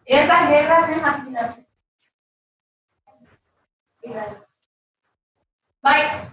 Air bag में हाथ मिला bye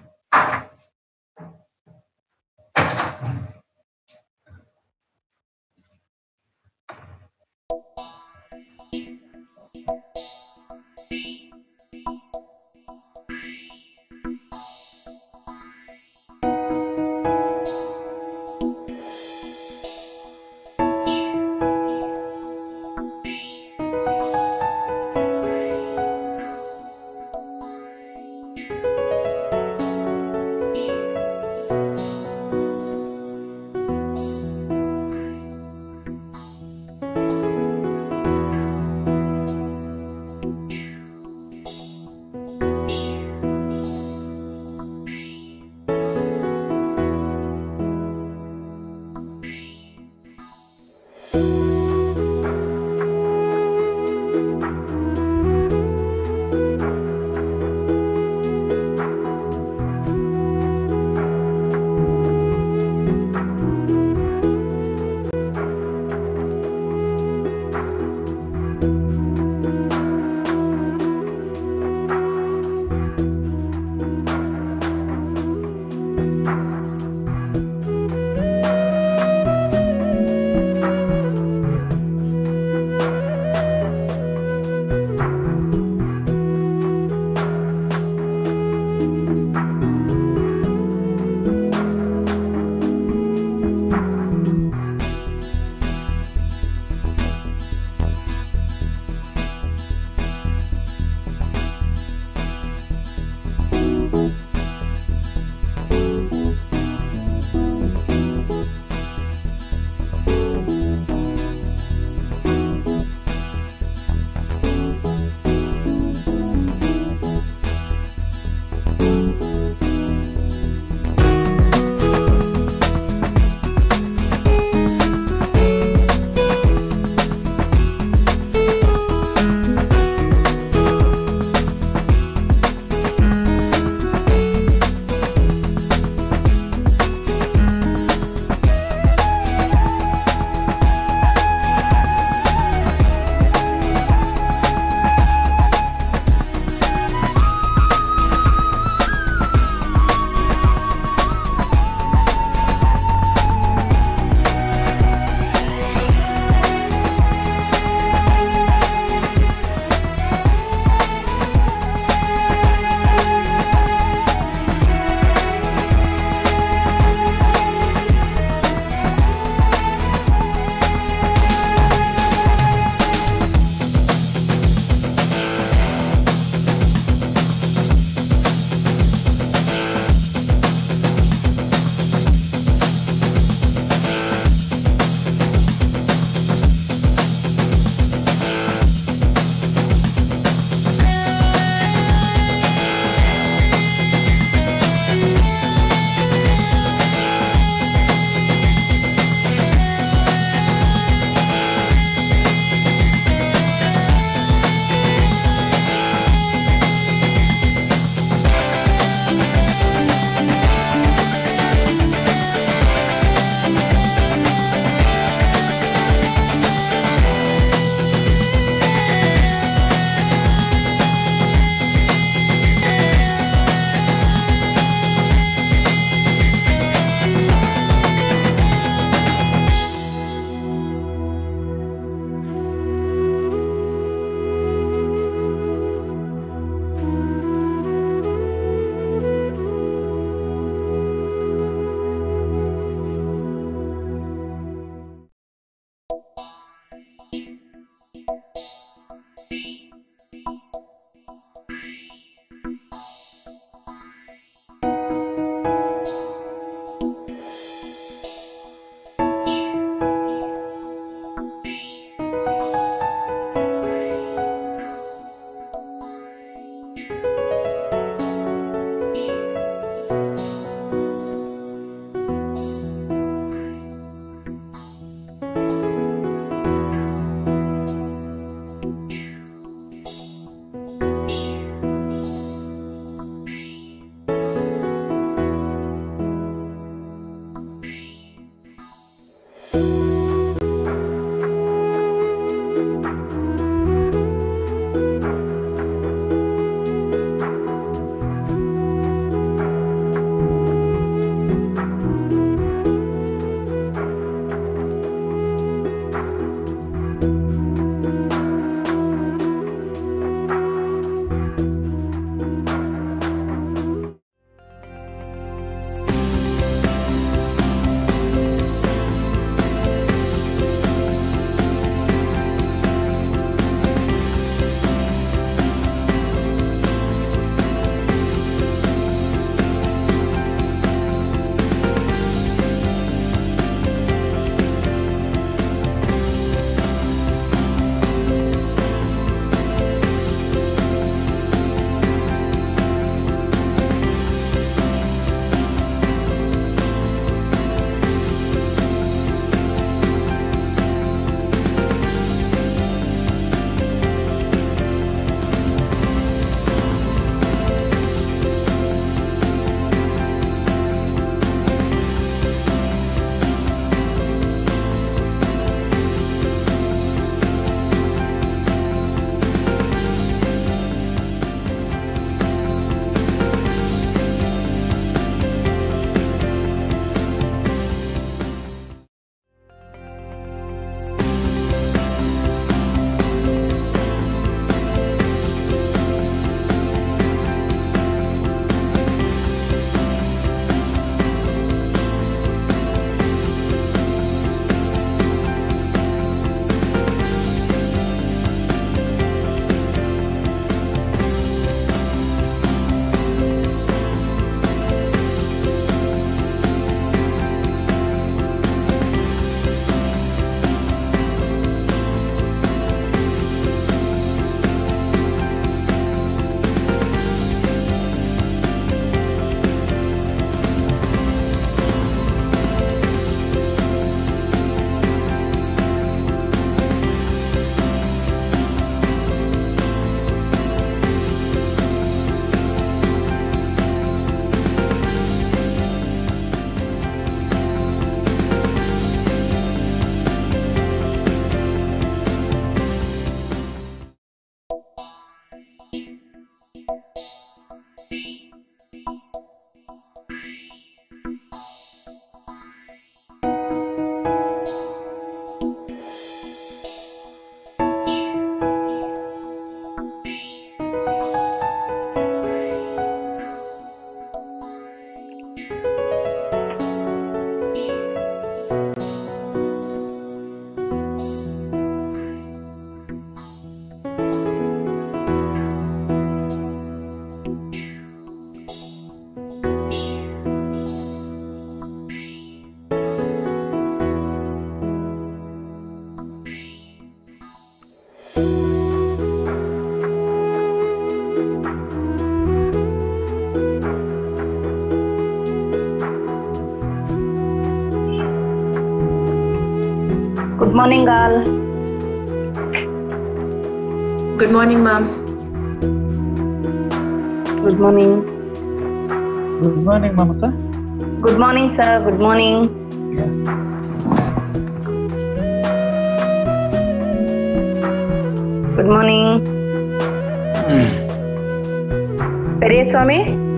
Good morning, all. Good morning, ma'am. Good morning. Good morning, Mamata. Good morning, sir. Good morning. Good morning. Periyaswamy.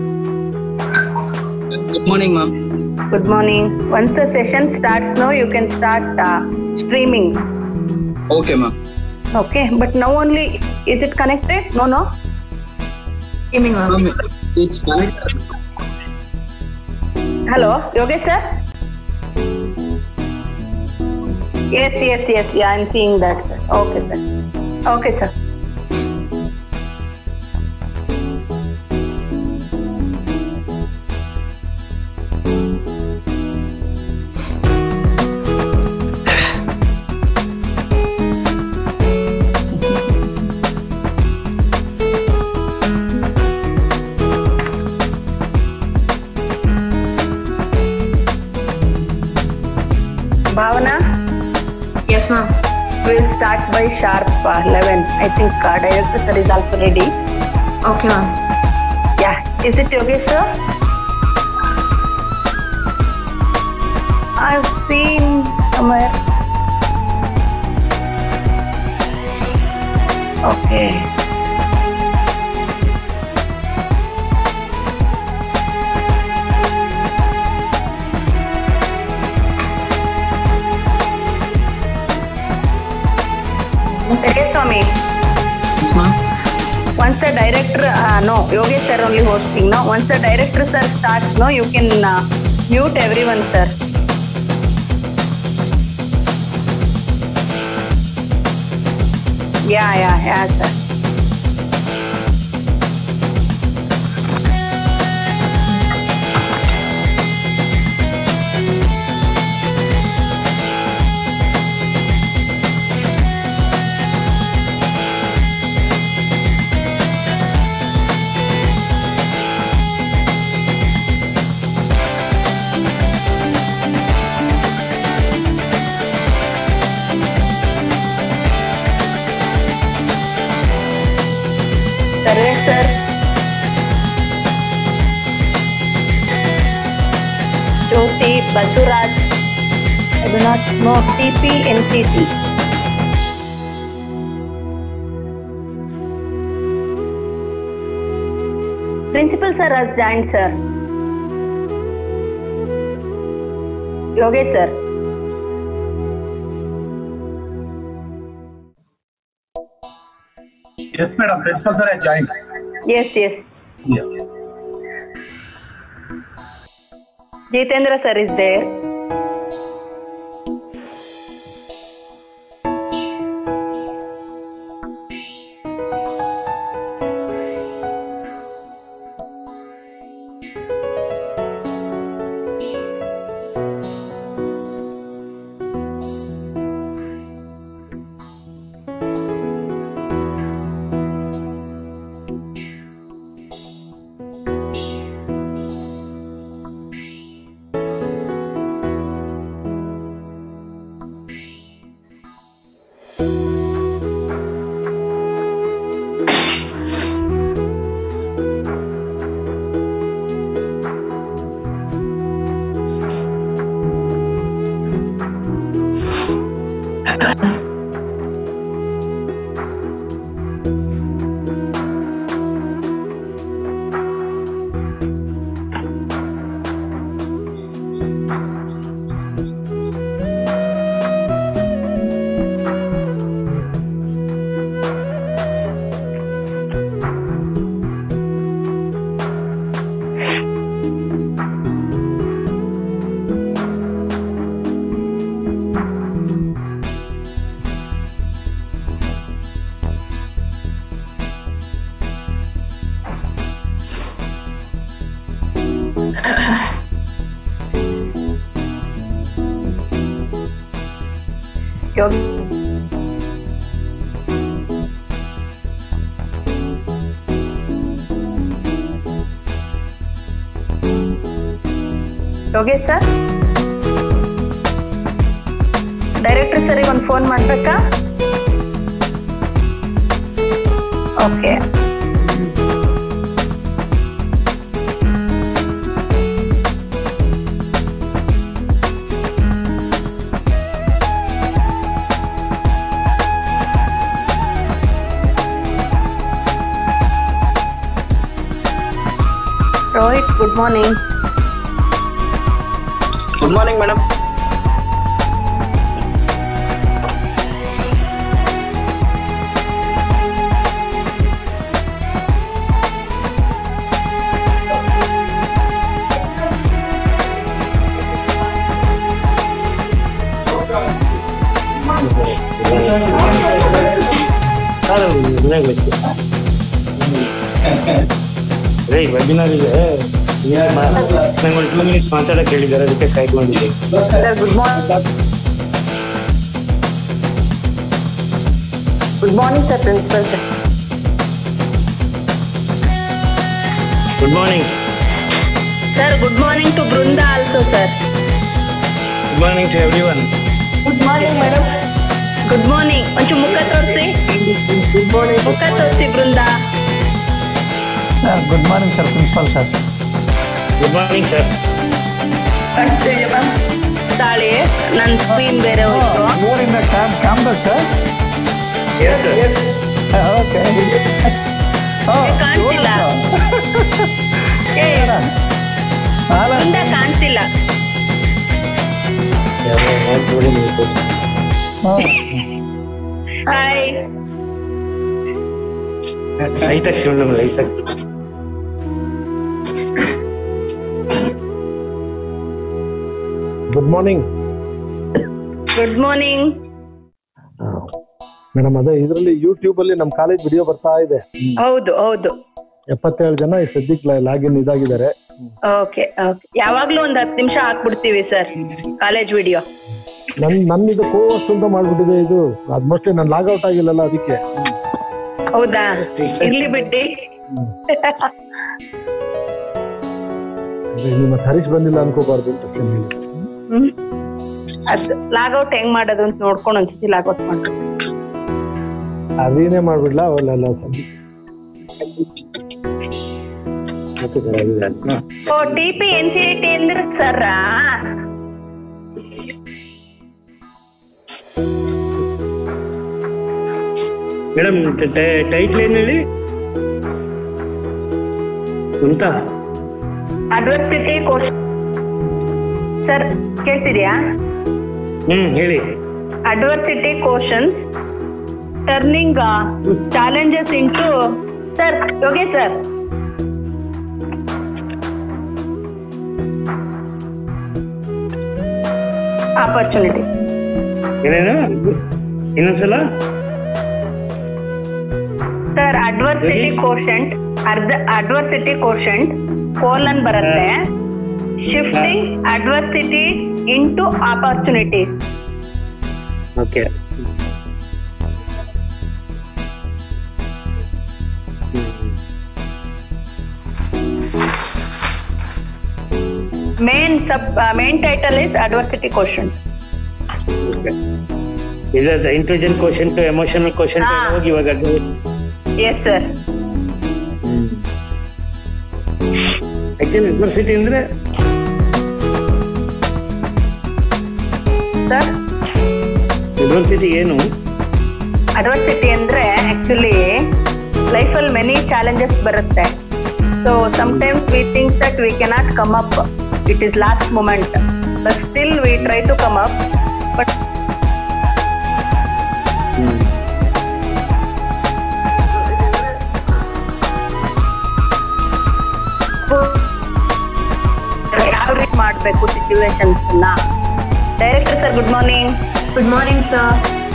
Good morning, ma'am. Good morning. Once the session starts now, you can start streaming. Okay, ma'am. Okay, but now only, is it connected? No. Evening, ma'am. Ma'am, it's connected. Hello, Yogesh sir? Yes. Yeah, I'm seeing that, sir. Okay, sir. Okay, sir. Bhavana, Yes, ma'am. we'll start by sharp 11. I think director sir is also ready. Okay, ma'am. Yeah, is it Yogesh sir? I've seen somewhere. Okay. Periyaswamy, Yes, ma'am. once the director, no, Yogesh sir only hosting, no? Once the director sir starts, no, you can mute everyone, sir. Yeah, sir. Sarvesh sir. Jyoti, Basuraj. I do not know. TP, NCC. Principal sir has joined, sir. Yogesh sir. Yes, madam. Principal sir has joined. Yes. Yeah. Jitendra sir is there. Yogesh sir? Director director ಸರಿಗೆ ಒಂದು phone ಮಾಡ್ಬೇಕಾ? Okay. Rohit, good morning. Good morning madam. ವೆಬಿನಾರಿಗೆ ನಂಗೆ ಒಂದು 2 minutes ಮಾತಾಡಕ್ಕೆ ಹೇಳಿದ್ದಾರೆ, ಅದಕ್ಕೆ ಕಾಯ್ಕೊಂಡಿದ್ದೆ. Sir good morning. Good morning sir, principal sir. Good morning sir, good morning to Brinda also sir. Good morning to everyone. Good morning madam. Good morning. ಒಂಚೂರು ಮುಖ ತೋರಿಸಿ. ಮುಖ ತೋರಿಸಿ Brinda. Good morning sir, principal sir. Good morning sir. ತಾಳಿ, ನನ್ನ screen ಬೇರೆ ಹೋಯ್ತು. Camera sir. Okay. ಕಾಣ್ತಿಲ್ಲ. ಮುಂದೆ ಕಾಣ್ತಿಲ್ಲ. ಹಾಯ್. ಲೈಟಾಗಿ ಶಿವಣ್ಣ, ಲೈಟಾಗಿ. Good morning. Good morning madam, ಅದೇ ಇದರಲ್ಲಿ ಯೂಟ್ಯೂಬ್ ಅಲ್ಲಿ ನಮ್ಮ ಕಾಲೇಜ್ ವಿಡಿಯೋ ಬರ್ತಾ ಇದೆ. ಹೌದು ಹೌದು. 77 ಜನ ಈ ಸದ್ಯಕ್ಕೆ ಲಾಗಿನ್ ಇದಾಗಿದ್ದಾರೆ. Okay okay. ಯಾವಾಗ್ಲೂ ಒಂದು 10 ನಿಮಿಷ ಹಾಕ್ಬಿಡ್ತೀವಿ ಸರ್ ಕಾಲೇಜ್ ವಿಡಿಯೋ. ನನ್ನ ಇದು ಕೋಸ್ಟ್ ಅಂತ ಮಾಡ್ಬಿಟ್ಟಿದೆ ಇದು. ಅದ್ ಮೋಸ್ಟ್ಲಿ ನಾನು ಲಾಗ್ಔಟ್ ಆಗಿಲ್ಲಲ್ಲ, ಅದಕ್ಕೆ. ಹೌದಾ? ಇರ್ಲಿ ಬಿಟ್ಟಿ. ನಿಮ್ಮ ಹರೀಶ್ ಬಂದಿಲ್ಲ ಅನ್ಕೋಬಾರ್ದು ಅಂತ ಹೇಳಿ. ಅದ್ ಲಾಗ್ಔಟ್ ಹೆಂಗ್ ಮಾಡೋದು ಅಂತ ನೋಡ್ಕೊಂಡು ಒಂದ್ಸತಿ ಲಾಗ್ಔಟ್ ಮಾಡ್ತೀವಿ. ಅದೇನೇ ಮಾಡ್ಬಿಡ್ಲ ಅವಲ್ಲ. ಓ, ಟಿಪಿ NCERT ಅಂದ್ರೆ ಸರ್. ಮೇಡಮ್, ಟೈಟ್ಲ್ ಏನ್ ಹೇಳಿ ಅಂತ? ಅಡ್ವರ್ಸಿಟಿ ಕೋರ್ಸ್ ಸರ್, ಕೇಳ್ತಿದ್ಯಾ? ಹೇಳಿ. Adversity quotients turning challenges into sir. Yogesh sir, opportunity. ಏನೇನು ಇನ್ನೊಂದ್ಸಲ ಸರ್? ಅಡ್ವರ್ಸಿಟಿ ಕೋಶಂಟ್ ಕೋಲನ್ ಬರುತ್ತೆ. Shifting adversity into opportunities. Okay. Main title is adversity quotient. Okay. Is that the intelligent quotient to emotional quotient? ಹೋಗಿ ಇವಾಗ. Yes sir. Actually adversity ಅಂದ್ರೆ sir, adversity ಏನು? adversity ಅಂದ್ರೆ actually ಲೈಫಲ್ಲಿ many challenges ಬರುತ್ತೆ. So sometimes we think that we cannot come up. It is last moment, but still we try to come up. But ಯಾವ ರೀತಿ ಮಾಡಬೇಕು situations ನ? Director sir, good morning. Good morning, sir.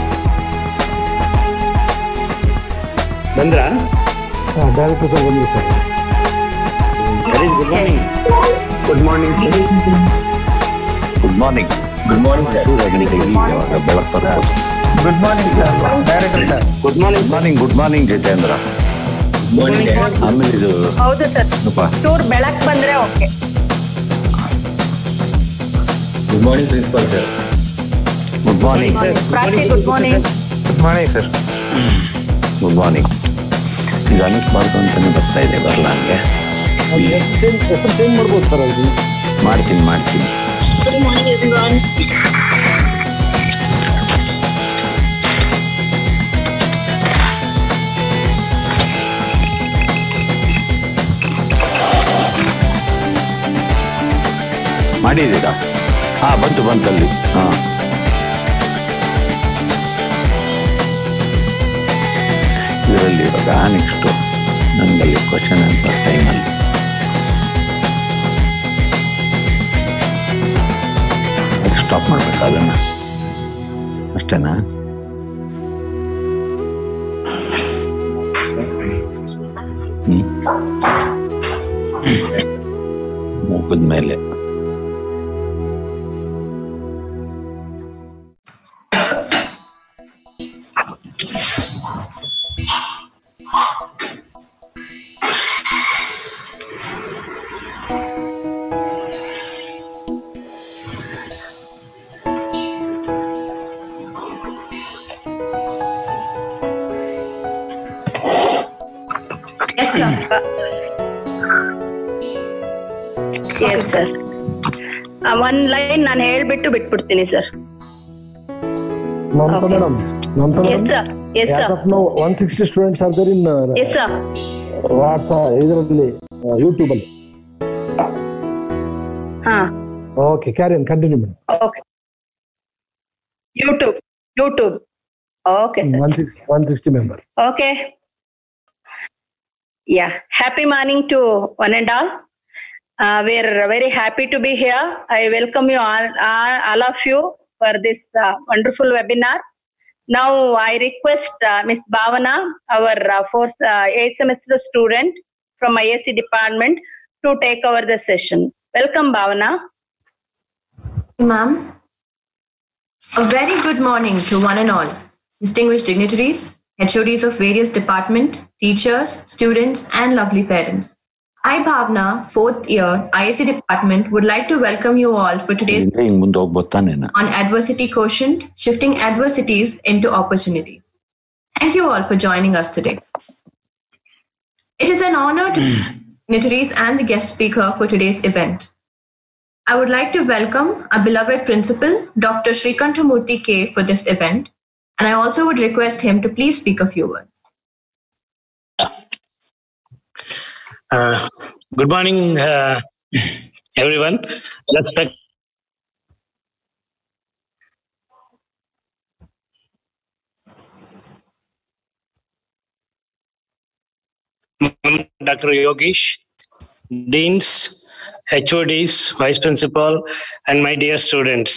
ಬಂದ್ರಾ? Director sir ಬಂದ್ರಿ sir. Good morning. Good morning. Good morning. Good morning sir. ಬೆಳಗ್ಗೆ good morning sir. Director sir. Good morning. Morning. Good morning Jitendra. ಆಮೇಲೆ ಇದು ಹೌದು ಸರ್, ಚೂರ್ ಬೆಳಕ್ ಬಂದ್ರೆ okay. Good morning principal sir. Good morning Prachi, good morning. ಮಾಡಿ sir. Good morning. ಇದು ಅನಿಸ್ಬಾರ್ದು ಅಂತಾನೆ ಬರ್ತಾ ಇದೆ, ಬರಲ್ಲ ಹಂಗೆ. ಚೇಂಜ್ ಮಾಡ್ಬೋದು ಸರ್ ಅದು. ಮಾಡ್ತೀನಿ. Good morning, everyone. ಮಾಡಿದ್ದೀರಾ? ಬಂತಲ್ಲಿ. ಇದರಲ್ಲಿ ಇವಾಗ ನೆಕ್ಸ್ಟು ನನಗಲ್ಲಿ ಕ್ವಶನ್ ಆನ್ಸರ್ ಟೈಮಲ್ಲಿ ಸ್ಟಾಪ್ ಮಾಡ್ಬೇಕಾ ಅದನ್ನ? ಅಷ್ಟೇನಾ? ಮುಗಿದ ಮೇಲೆ Yes, sir. Yes, sir. One line ನಾನು ಹೇಳ್ಬಿಟ್ಟು ಬಿಟ್ಬಿಡ್ತೀನಿ ಸರ್. Mamta madam. Yes, sir. Yes, As sir. of now, 160 students are there in Yes, sir. WhatsApp, ಇದರಲ್ಲಿ YouTube ಅಲ್ಲಿ. ಹಾ. Okay, carry on, continue madam. Okay. YouTube. Okay, sir. 160 members. Okay. Yeah. Happy morning to one and all. We're very happy to be here. I welcome you all of you for this wonderful webinar. Now I request Ms. Bhavana, our 8th semester student from ISC department, to take over the session. Welcome, Bhavana. Ma'am, a very good morning to one and all, distinguished dignitaries, HODs of various department, teachers, students, and lovely parents. I, Bhavna, 4th year ISC department, would like to welcome you all for today's ಹಿಂಗೆ ಮುಂದೆ ಹೋಗ್ಬೋತಾನೇನ? on adversity quotient, shifting adversities into opportunities. Thank you all for joining us today. It is an honor to dignitaries and the guest speaker for today's event. I would like to welcome our beloved principal, Dr. Srikanthamurthy K, for this event, and I also would request him to please speak a few words. Good morning, everyone. Respect. Dr. Yogesh, Deans, HODs, Vice Principal, and my dear students.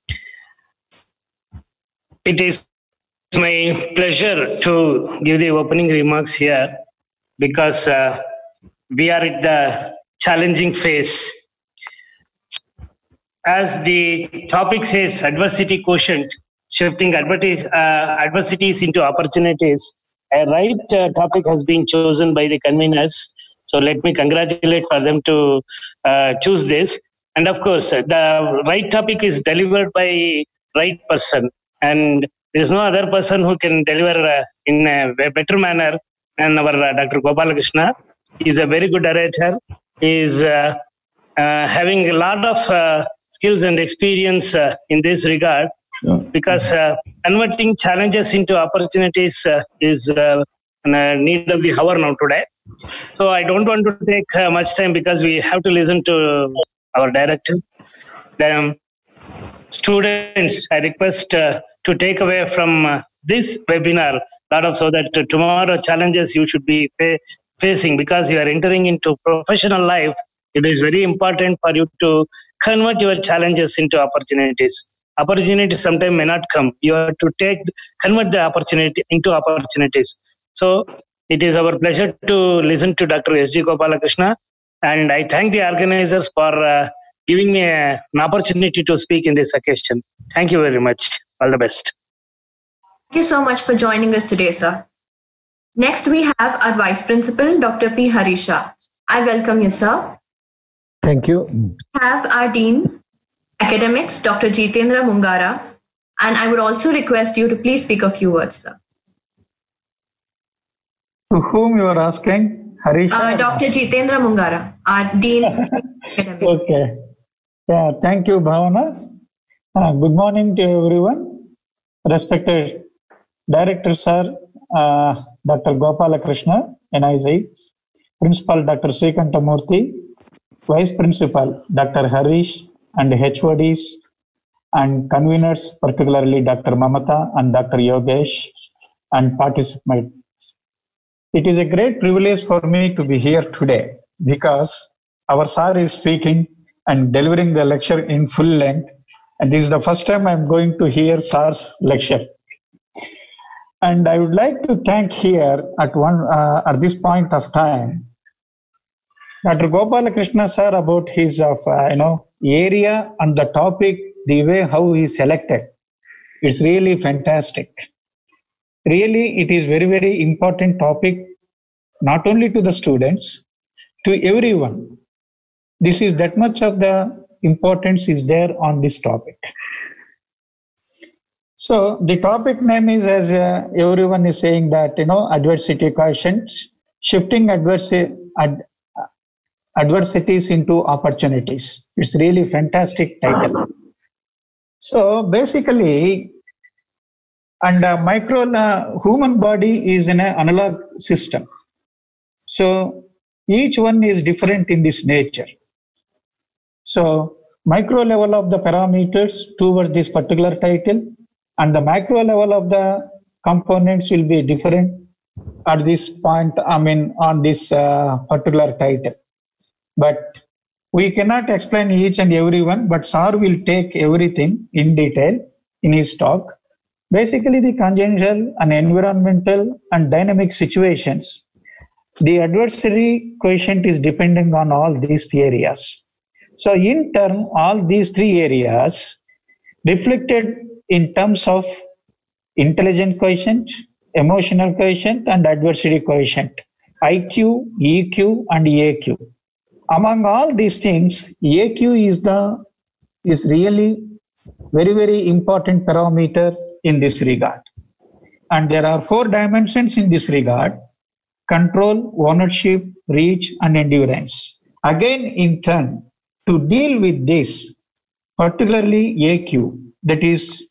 It is my pleasure to give the opening remarks here because we are at the challenging phase. As the topic says, adversity quotient, shifting adversities into opportunities. A right topic has been chosen by the conveners. So let me congratulate for them to choose this. And of course, the right topic is delivered by right person. And there is no other person who can deliver in a better manner than our Dr. Gopalakrishna. He is a very good orator. He is having a lot of skills and experience in this regard. Because converting challenges into opportunities is need of the hour now today. So I don't want to take much time because we have to listen to our director. The students, I request to take away from this webinar a lot of so that tomorrow challenges you should be facing because you are entering into professional life. It is very important for you to convert your challenges into opportunities. Opportunities sometimes may not come. You have to convert the opportunity into opportunities. So it is our pleasure to listen to Dr. S.G. Gopalakrishna, and I thank the organizers for giving me an opportunity to speak in this occasion. Thank you very much. All the best. Thank you so much for joining us today, sir. Next, we have our Vice Principal, Dr. P. Harisha. I welcome you, sir. Thank you. We have our Dean, Academics, Dr. Jitendra Mungara, And I would also request you to please speak a few words, sir. To whom you are asking? Harish? Dr. Jitendra Mungara, our Dean. Okay. Yeah, thank you, Bhavana. Good morning to everyone. Respected Director Sir, Dr. Gopala Krishna, NIC, Principal Dr. Srikanta Murthy, Vice Principal Dr. Harish, and HODs and conveners, particularly Dr. Mamata and Dr. Yogesh, and participants. It is a great privilege for me to be here today because our sir is speaking and delivering the lecture in full length. And this is the first time I'm going to hear sir's lecture. And I would like to thank here at this point of time, Dr. Gopala Krishna sir about his area and the topic, the way how he selected. It's really fantastic. Really, it is very, very important topic, not only to the students, to everyone. This is that much of the importance is there on this topic. So the topic name is, as everyone is saying, that adversity quotient, shifting adversities into opportunities. It's really fantastic title. So basically, and human body is an analog system. So each one is different in this nature. So micro level of the parameters towards this particular title, and the macro level of the components will be different at this point, on this particular title. But we cannot explain each and every one, but sir will take everything in detail in his talk. Basically, the congenital and environmental and dynamic situations. The adversary quotient is dependent on all these three areas. So in turn, all these three areas reflected in terms of intelligence quotient, emotional quotient, and adversity quotient, IQ, EQ, and AQ. Among all these things, AQ is really very, very important parameter in this regard. And there are 4 dimensions in this regard: control, ownership, reach, and endurance. Again, in turn, to deal with this, particularly AQ, that is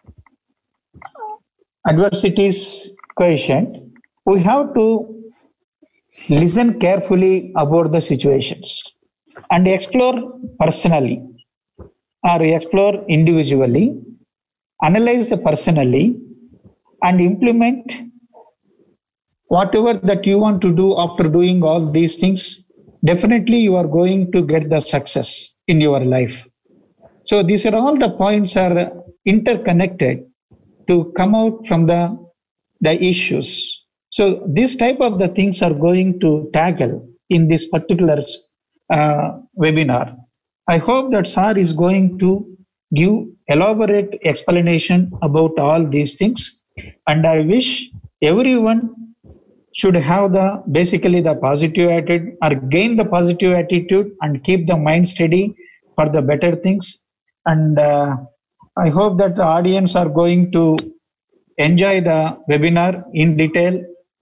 adversities quotient, we have to listen carefully about the situations and explore personally or explore individually, analyze the personally, and implement whatever that you want to do. After doing all these things, definitely you are going to get the success in your life. So these are all the points are interconnected to come out from the issues. So this type of the things are going to tackle in this particular webinar. I hope that sir is going to give elaborate explanation about all these things, and I wish everyone should have basically the positive attitude, or gain the positive attitude and keep the mind steady for the better things. And I hope that the audience are going to enjoy the webinar in detail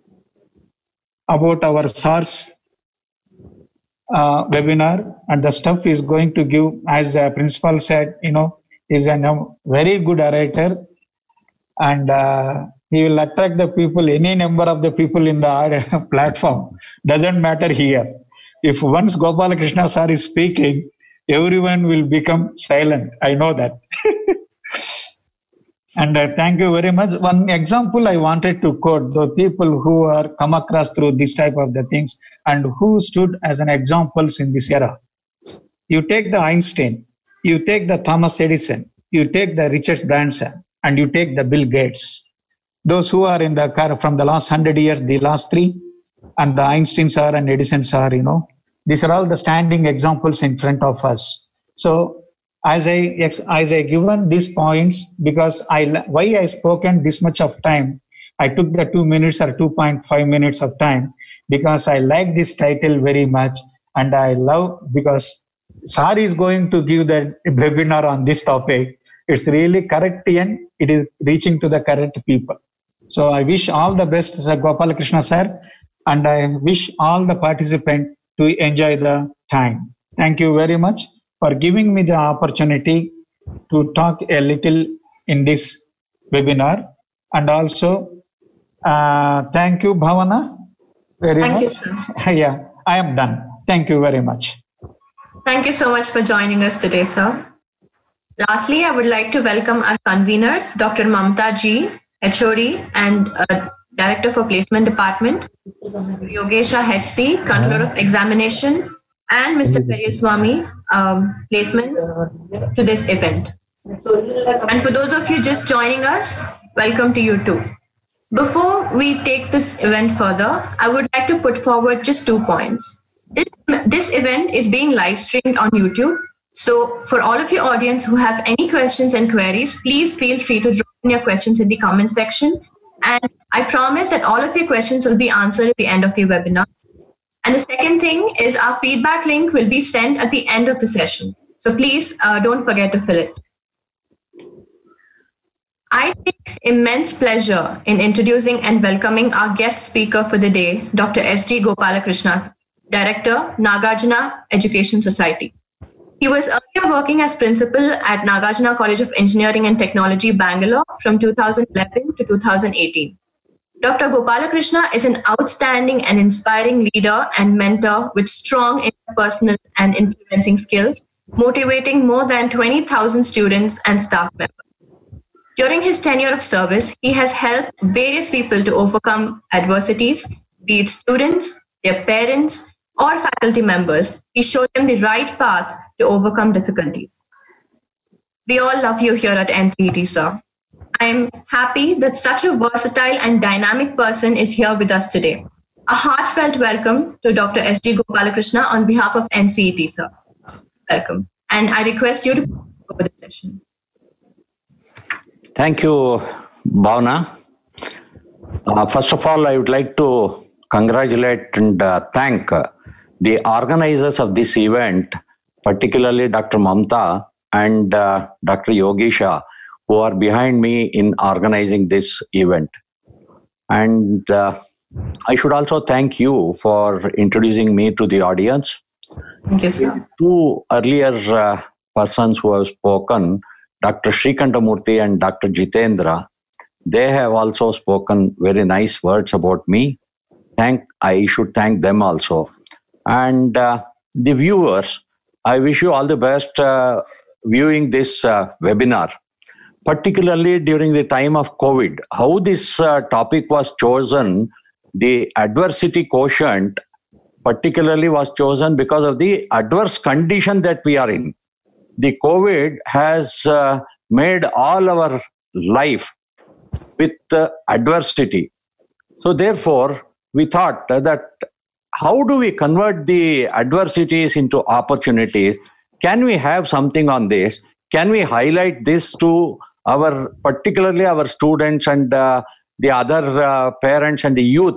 about our SARS webinar, and the stuff is going to give, as the principal said, is a very good orator, and he will attract the people, any number of the people in the platform. Doesn't matter here. If once Gopala Krishna sir is speaking, everyone will become silent. I know that. And thank you very much. One example I wanted to quote the people who are come across through this type of the things and who stood as an examples in this era. You take the Einstein, you take the Thomas Edison, you take the Richard Branson, and you take the Bill Gates. Those who are in the car from the last 100 years, the last 3, and the Einsteins are and Edisons are, these are all the standing examples in front of us. So as I given these points, because why I spoken this much of time, I took the 2 minutes or 2.5 minutes of time, because I like this title very much, and I love, because sir is going to give the webinar on this topic. It's really correct and it is reaching to the correct people. So I wish all the best, Sir Gopalakrishna sir, and I wish all the participants to enjoy the time. Thank you very much for giving me the opportunity to talk a little in this webinar. And also, thank you, Bhavana, very much. Thank you, sir. Yeah, I am done. Thank you very much. Thank you so much for joining us today, sir. Lastly, I would like to welcome our conveners, Dr. Mamta G, HOD and Director for Placement Department, Yogesha Hetsi, Controller of Examination, and Mr. Periswamy, Placements to this event. And for those of you just joining us, welcome to you too. Before we take this event further, I would like to put forward just 2 points. This event is being live streamed on YouTube. So for all of your audience who have any questions and queries, please feel free to drop in your questions in the comment section. And I promise that all of your questions will be answered at the end of the webinar. And the second thing is our feedback link will be sent at the end of the session. So please don't forget to fill it. I take immense pleasure in introducing and welcoming our guest speaker for the day, Dr. S.G. Gopalakrishna, Director, Nagarjuna Education Society. He was earlier working as principal at Nagarjuna College of Engineering and Technology, Bangalore from 2011 to 2018. Dr. Gopalakrishna is an outstanding and inspiring leader and mentor with strong interpersonal and influencing skills, motivating more than 20,000 students and staff members. During his tenure of service, he has helped various people to overcome adversities, be it students, their parents, or faculty members. He showed them the right path to overcome difficulties. We all love you here at NCET, sir. I am happy that such a versatile and dynamic person is here with us today. A heartfelt welcome to Dr. S.G. Gopalakrishna on behalf of NCET, sir. Welcome. And I request you to over the session. Thank you, Bhavana. First of all, I would like to congratulate and thank the organizers of this event, particularly Dr. Mamta and Dr. Yogesha, who are behind me in organizing this event. And I should also thank you for introducing me to the audience. Thank you, sir. 2 earlier persons who have spoken, Dr. Srikantamurthy and Dr. Jitendra, they have also spoken very nice words about me. I should thank them also. And the viewers, I wish you all the best viewing this webinar, particularly during the time of COVID. How this topic was chosen, the adversity quotient particularly was chosen because of the adverse condition that we are in. The COVID has made all our life with adversity. So therefore, we thought that how do we convert the adversities into opportunities? Can we have something on this? Can we highlight this to particularly our students and the other parents and the youth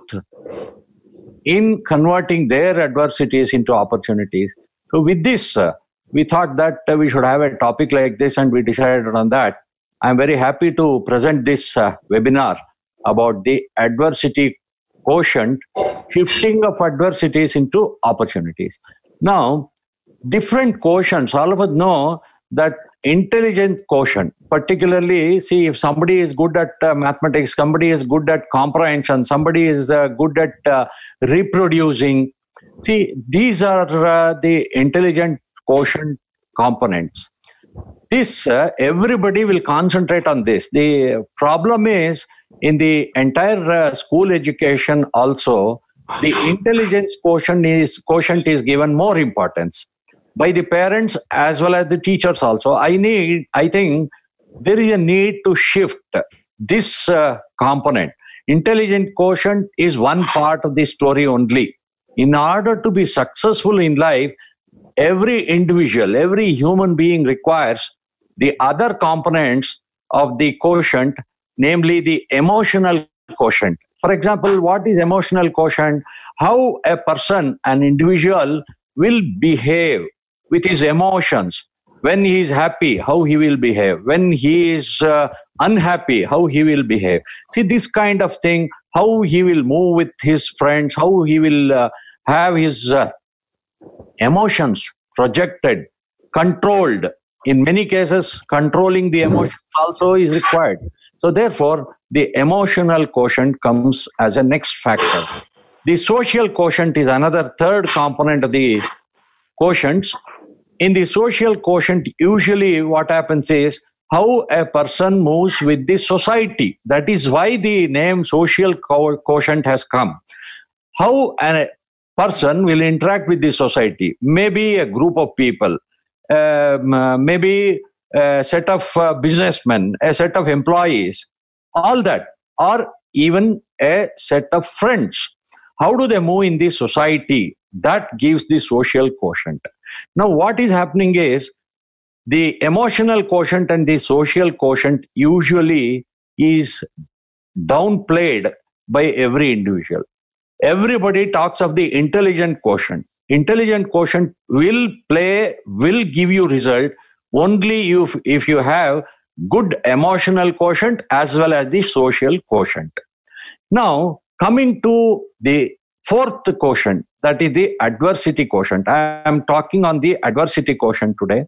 in converting their adversities into opportunities? So with this, we thought that we should have a topic like this, and we decided on that. I'm very happy to present this webinar about the adversity quotient, shifting of adversities into opportunities. Now, different quotients, all of us know that intelligent quotient, particularly, see, if somebody is good at mathematics, somebody is good at comprehension, somebody is good at reproducing. See, these are the intelligent quotient components. This, everybody will concentrate on this. The problem is, in the entire school education also, the intelligence quotient is given more importance by the parents as well as the teachers also. I think there is a need to shift this component. Intelligent quotient is one part of the story only. In order to be successful in life, every individual, every human being requires the other components of the quotient, namely the emotional quotient. For example, what is emotional quotient? How a person, an individual, will behave with his emotions. When he is happy, how he will behave. When he is unhappy, how he will behave. See, this kind of thing, how he will move with his friends, how he will have his emotions projected, controlled. In many cases, controlling the emotions also is required. So therefore, the emotional quotient comes as a next factor. The social quotient is another third component of the quotients. In the social quotient, usually what happens is how a person moves with the society. That is why the name social quotient has come. How a person will interact with the society, maybe a group of people, maybe a set of businessmen, a set of employees, all that, or even a set of friends. How do they move in the society? That gives the social quotient. Now, what is happening is the emotional quotient and the social quotient usually is downplayed by every individual. Everybody talks of the intelligent quotient. Intelligent quotient will give you result only if you have good emotional quotient as well as the social quotient. Now, coming to the fourth quotient, that is the adversity quotient. I am talking on the adversity quotient today.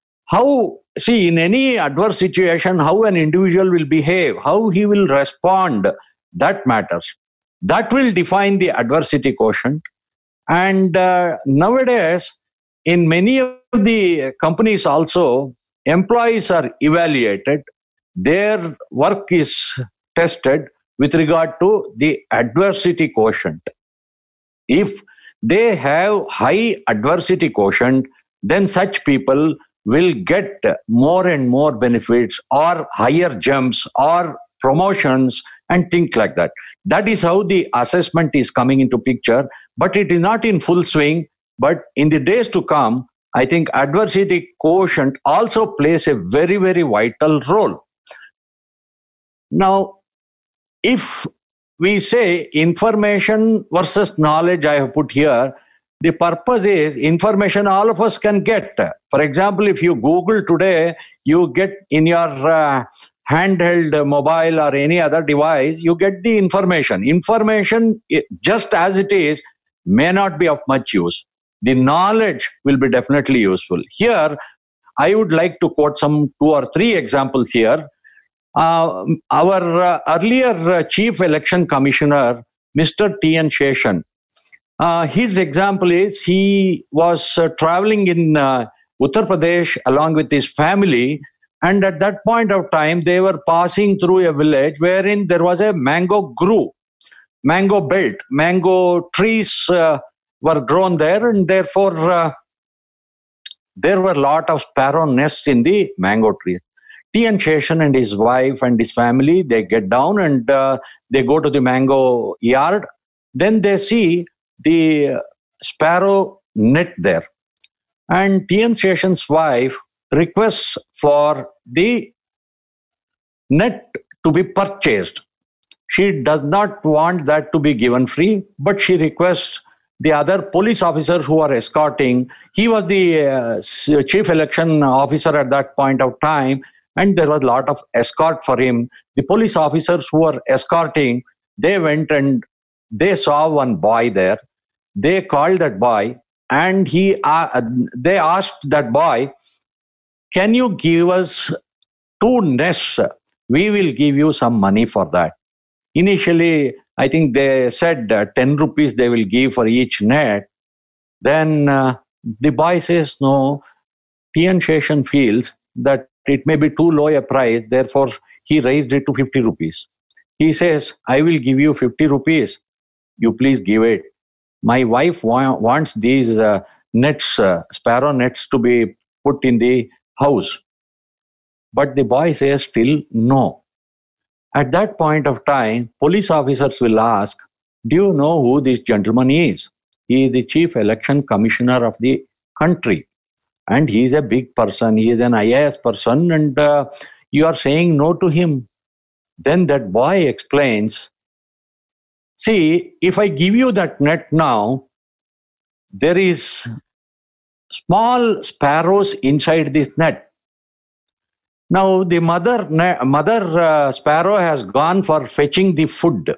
In any adverse situation, how an individual will behave, how he will respond, that matters. That will define the adversity quotient. And nowadays, in many of the companies also, employees are evaluated. Their work is tested with regard to the adversity quotient. If they have high adversity quotient, then such people will get more and more benefits or higher jumps or promotions and things like that. That is how the assessment is coming into picture, but it is not in full swing. But in the days to come, I think adversity quotient also plays a very, very vital role. Now, if we say information versus knowledge, I have put here, the purpose is information all of us can get. For example, if you Google today, you get in your handheld mobile or any other device, you get the information. Information, just as it is, may not be of much use. The knowledge will be definitely useful. Here, I would like to quote some 2 or 3 examples here. Our earlier Chief Election Commissioner, Mr. T.N. Sheshan, his example is he was traveling in Uttar Pradesh along with his family, and at that point of time they were passing through a village wherein there was a mango grove, mango belt, mango trees were grown there, and therefore there were a lot of sparrow nests in the mango trees. T.N. Sheshan and his wife and his family, they get down and they go to the mango yard. Then they see the sparrow net there. And T.N. Sheshan's wife requests for the net to be purchased. She does not want that to be given free, but she requests the other police officers who are escorting. He was the chief election officer at that point of time, and there was a lot of escort for him. The police officers who were escorting, they went and they saw one boy there. They called that boy, and they asked that boy, "Can you give us 2 nests? We will give you some money for that." Initially, I think they said 10 rupees they will give for each net. Then the boy says, no, T.N. Sheshan feels that it may be too low a price, therefore he raised it to 50 rupees. He says, I will give you 50 rupees, you please give it. My wife wants these nets, sparrow nets, to be put in the house. But the boy says still no. At that point of time, police officers will ask, do you know who this gentleman is? He is the chief election commissioner of the country. And he is a big person. He is an IAS person, and you are saying no to him. Then that boy explains, see, if I give you that net now, there is small sparrows inside this net. Now the mother sparrow has gone for fetching the food.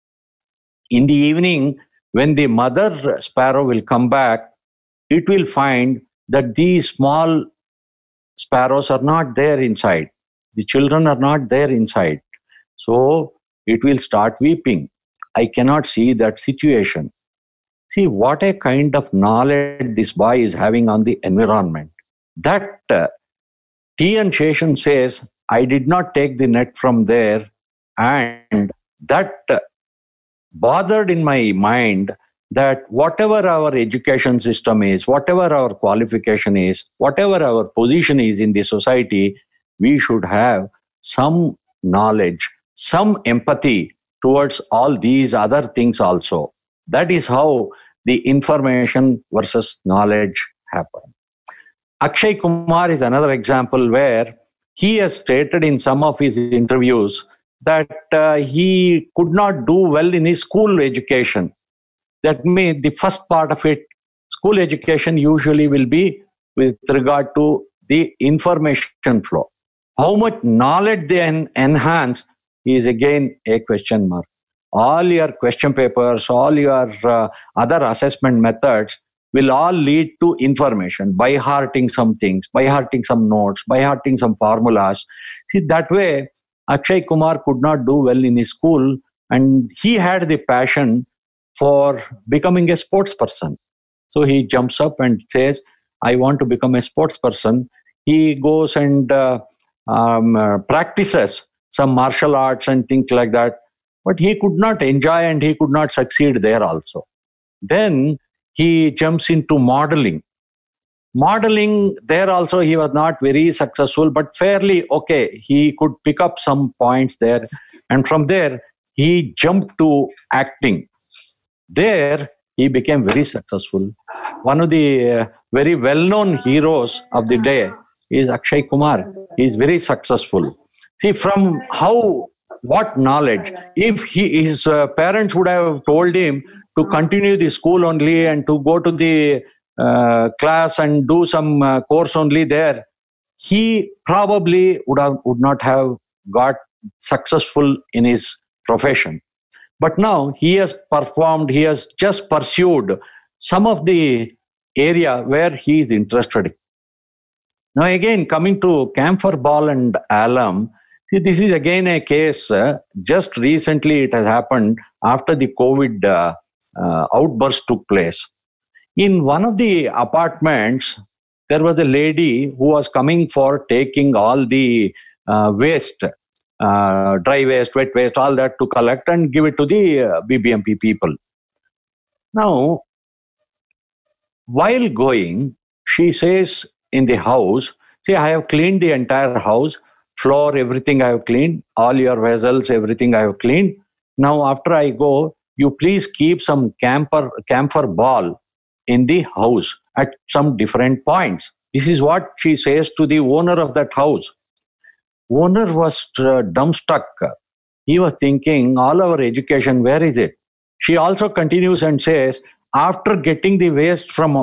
In the evening, when the mother sparrow will come back, it will find that these small sparrows are not there inside. The children are not there inside. So it will start weeping. I cannot see that situation. See what a kind of knowledge this boy is having on the environment. That T.N. Sheshan says, I did not take the net from there, and that bothered in my mind that whatever our education system is, whatever our qualification is, whatever our position is in the society, we should have some knowledge, some empathy towards all these other things also. That is how the information versus knowledge happen. Akshay Kumar is another example where he has stated in some of his interviews that he could not do well in his school education. That means the first part of it, school education usually will be with regard to the information flow. How much knowledge they enhance is again a question mark. All your question papers, all your other assessment methods will all lead to information, by hearting some things, by hearting some notes, by hearting some formulas. See, that way, Akshay Kumar could not do well in his school, and he had the passion for becoming a sports person. So he jumps up and says, I want to become a sports person. He goes and practices some martial arts and things like that. But he could not enjoy and he could not succeed there also. Then he jumps into modeling. Modeling, there also he was not very successful, but fairly okay. He could pick up some points there. And from there, he jumped to acting. There, he became very successful. One of the very well-known heroes of the day is Akshay Kumar. He is very successful. See, from what knowledge? If his parents would have told him to continue the school only and to go to the class and do some course only there, he probably would not have got successful in his profession. But now he has performed, he has just pursued some of the area where he is interested in. Now again, coming to camphor ball and alum, see, this is again a case, just recently it has happened after the COVID outburst took place. In one of the apartments, there was a lady who was coming for taking all the waste, dry waste, wet waste, all that to collect and give it to the BBMP people. Now, while going, she says in the house, see, I have cleaned the entire house, floor, everything I have cleaned, all your vessels, everything I have cleaned. Now, after I go, you please keep some camphor ball in the house at some different points. This is what she says to the owner of that house. Owner was dumbstruck. He was thinking, all our education, where is it? She also continues and says, after collecting the waste from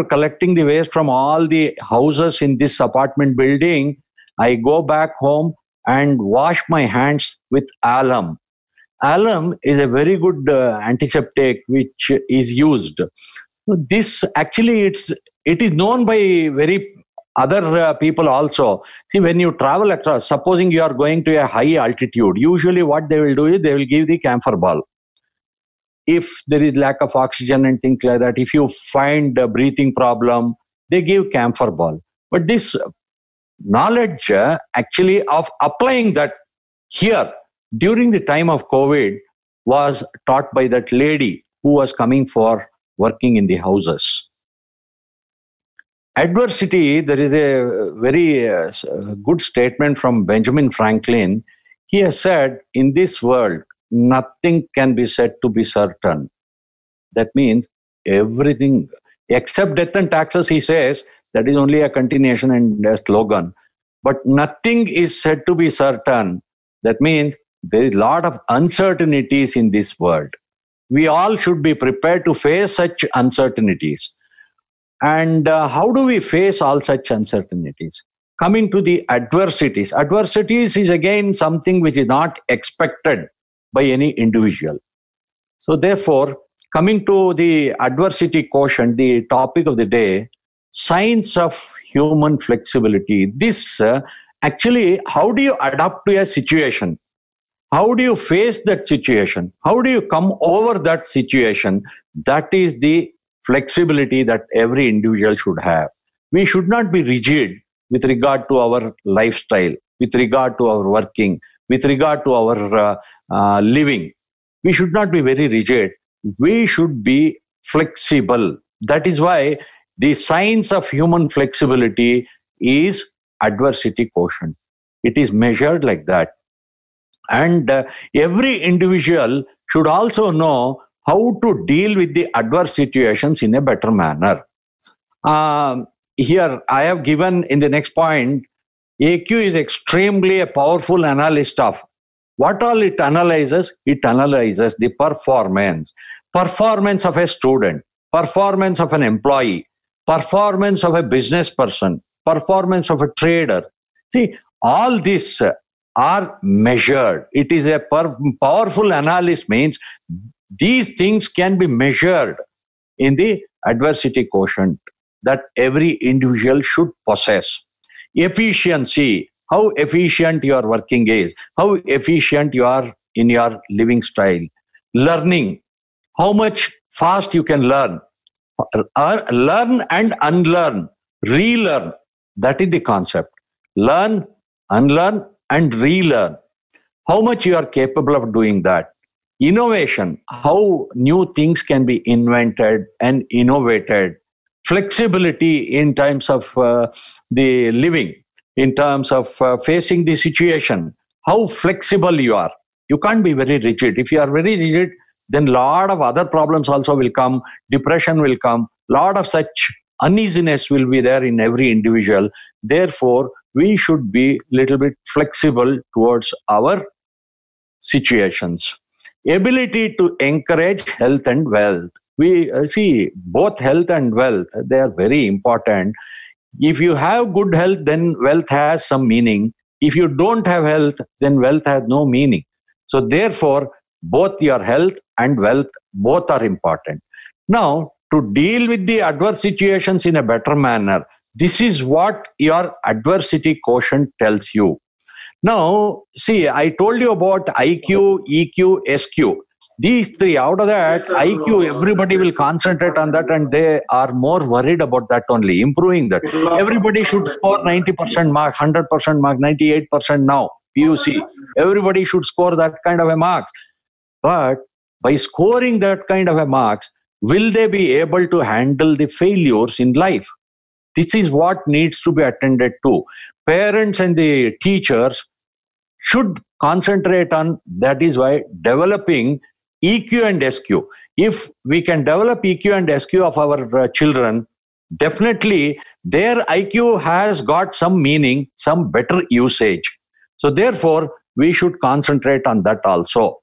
all the houses in this apartment building, I go back home and wash my hands with alum. Alum is a very good antiseptic which is used. So this actually it is known by very other people also. See, when you travel across, supposing you are going to a high altitude, usually what they will do is they will give the camphor ball. If there is lack of oxygen and things like that, if you find a breathing problem, they give camphor ball. But this knowledge actually of applying that here during the time of COVID was taught by that lady who was coming for working in the houses. Adversity, there is a very good statement from Benjamin Franklin. He has said, in this world, nothing can be said to be certain. That means everything, except death and taxes, he says, that is only a continuation and a slogan. But nothing is said to be certain. That means there is a lot of uncertainties in this world. We all should be prepared to face such uncertainties. And how do we face all such uncertainties? Coming to the adversities. Adversities is again something which is not expected by any individual. So therefore, coming to the adversity quotient, the topic of the day, signs of human flexibility. This actually, how do you adapt to a situation? How do you face that situation? How do you come over that situation? That is the flexibility that every individual should have. We should not be rigid with regard to our lifestyle, with regard to our working, with regard to our living. We should not be very rigid. We should be flexible. That is why the signs of human flexibility is adversity quotient. It is measured like that. And every individual should also know how to deal with the adverse situations in a better manner. Here, I have given in the next point, AQ is extremely a powerful analyst of what all it analyzes. It analyzes the performance of a student, performance of an employee, performance of a business person, performance of a trader. See, all these are measured. It is a powerful analyst, means these things can be measured in the adversity quotient that every individual should possess. Efficiency, how efficient your working is, how efficient you are in your living style. Learning, how much fast you can learn. Learn and unlearn, relearn. That is the concept. Learn, unlearn, and relearn. How much you are capable of doing that. Innovation, how new things can be invented and innovated. Flexibility in terms of the living, in terms of facing the situation, how flexible you are. You can't be very rigid. If you are very rigid, then a lot of other problems also will come. Depression will come. A lot of such uneasiness will be there in every individual. Therefore, we should be a little bit flexible towards our situations. Ability to encourage health and wealth. We see both health and wealth, they are very important. If you have good health, then wealth has some meaning. If you don't have health, then wealth has no meaning. So therefore, both your health and wealth, both are important. Now, to deal with the adverse situations in a better manner, this is what your adversity quotient tells you. Now, see, I told you about IQ, EQ, SQ. These three, out of that, IQ, everybody will concentrate on that and they are more worried about that only, improving that. Everybody should score 90% mark, 100% mark, 98% now, PUC. Everybody should score that kind of a marks. But by scoring that kind of a marks, will they be able to handle the failures in life? This is what needs to be attended to. Parents and the teachers should concentrate on, that is why, developing EQ and SQ. If we can develop EQ and SQ of our children, definitely their IQ has got some meaning, some better usage. So therefore, we should concentrate on that also.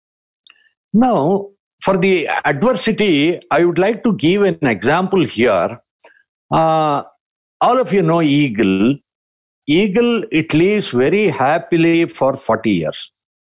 Now, for the adversity, I would like to give an example here. All of you know eagle. Eagle, it lives very happily for 40 years.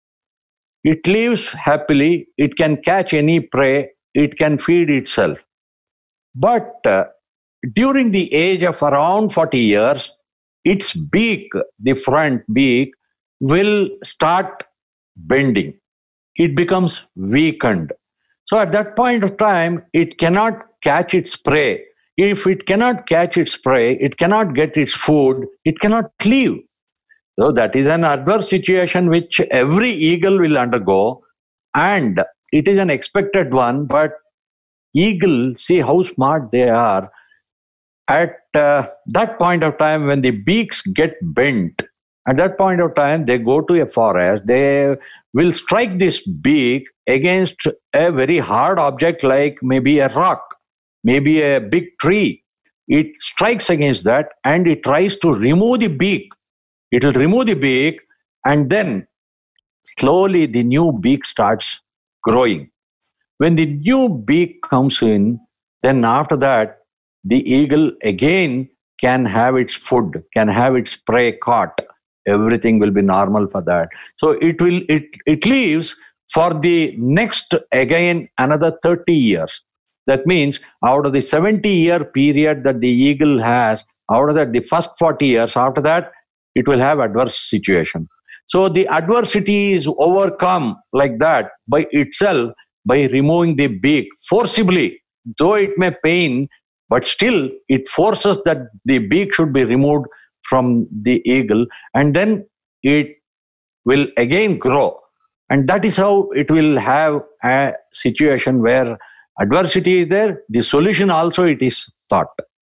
It lives happily, it can catch any prey, it can feed itself. But during the age of around 40 years, its beak, the front beak, will start bending. It becomes weakened. So at that point of time, it cannot catch its prey. If it cannot catch its prey, it cannot get its food, it cannot live. So that is an adverse situation which every eagle will undergo, and it is an expected one. But eagle, see how smart they are. At that point of time, when the beaks get bent, at that point of time, they go to a forest, they will strike this beak against a very hard object like maybe a rock, maybe a big tree. It strikes against that and it tries to remove the beak. It will remove the beak and then slowly the new beak starts growing. When the new beak comes in, then after that, the eagle again can have its food, can have its prey caught. Everything will be normal for that. So it leaves for the next, again, another 30 years. That means out of the 70-year period that the eagle has, out of that, the first 40 years, after that, it will have adverse situation. So the adversity is overcome like that by itself, by removing the beak forcibly. Though it may pain, but still it forces that the beak should be removed from the eagle, and then it will again grow. And that is how it will have a situation where adversity is there, the solution also it is thought.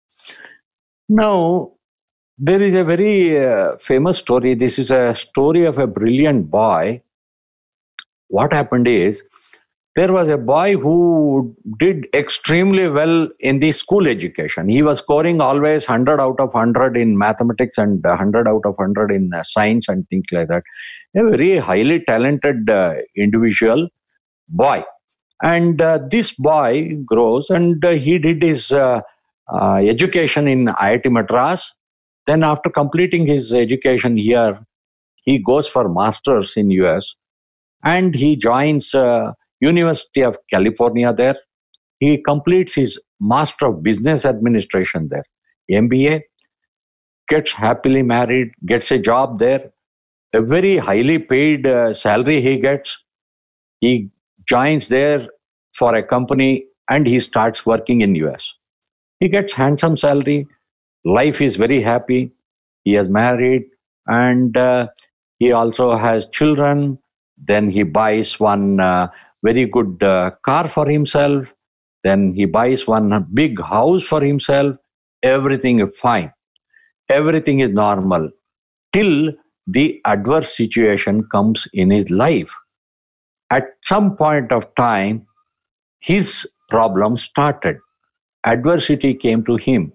Now, there is a very famous story. This is a story of a brilliant boy. What happened is, there was a boy who did extremely well in the school education. He was scoring always 100 out of 100 in mathematics and 100 out of 100 in science and things like that. A very highly talented individual boy. And this boy grows, and he did his education in IIT Madras. Then after completing his education here, he goes for masters in US, and he joins University of California there. He completes his Master of Business Administration there, MBA, gets happily married, gets a job there, a very highly paid salary he gets. He joins there for a company and he starts working in US. He gets handsome salary, life is very happy, he is married, and he also has children. Then he buys one very good car for himself. Then he buys one big house for himself. Everything is fine. Everything is normal till the adverse situation comes in his life. At some point of time, his problem started. Adversity came to him.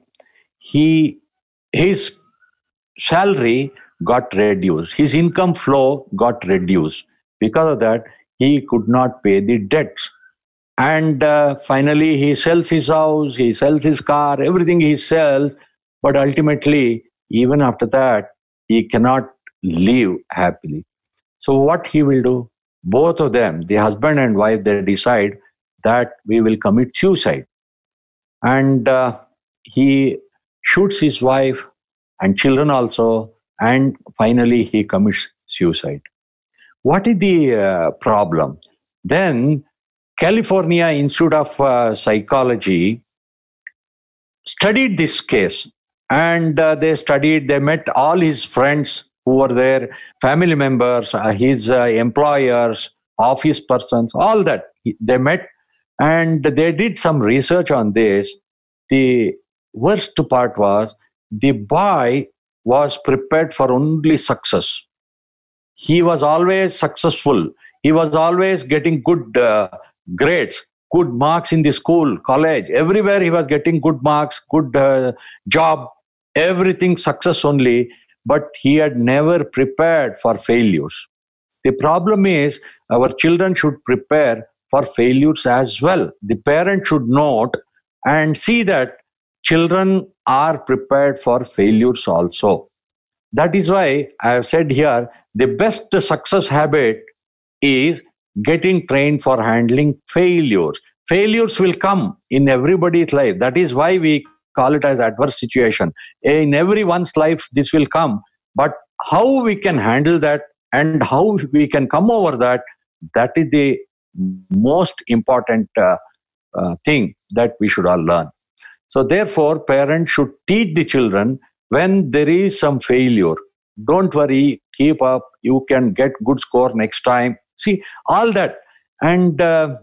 His salary got reduced. His income flow got reduced. Because of that, he could not pay the debts. And finally, he sells his house, he sells his car, everything he sells. But ultimately, even after that, he cannot live happily. So what he will do? Both of them, the husband and wife, they decide that we will commit suicide. And he shoots his wife and children also. And finally, he commits suicide. What is the problem? Then California Institute of Psychology studied this case, and they met all his friends who were there, family members, his employers, office persons, all that. They met and they did some research on this. The worst part was the boy was prepared for only success. He was always successful. He was always getting good grades, good marks in the school, college. Everywhere he was getting good marks, good job, everything success only. But he had never prepared for failures. The problem is our children should prepare for failures as well. The parent should note and see that children are prepared for failures also. That is why I have said here, the best success habit is getting trained for handling failures. Failures will come in everybody's life. That is why we call it as adverse situation. In everyone's life, this will come. But how we can handle that and how we can come over that, that is the most important thing that we should all learn. So therefore, parents should teach the children when there is some failure. Don't worry, keep up, you can get good score next time. See, all that. And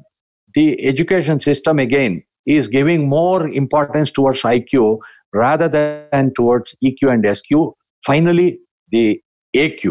the education system, again, is giving more importance towards IQ rather than towards EQ and SQ. Finally, the AQ.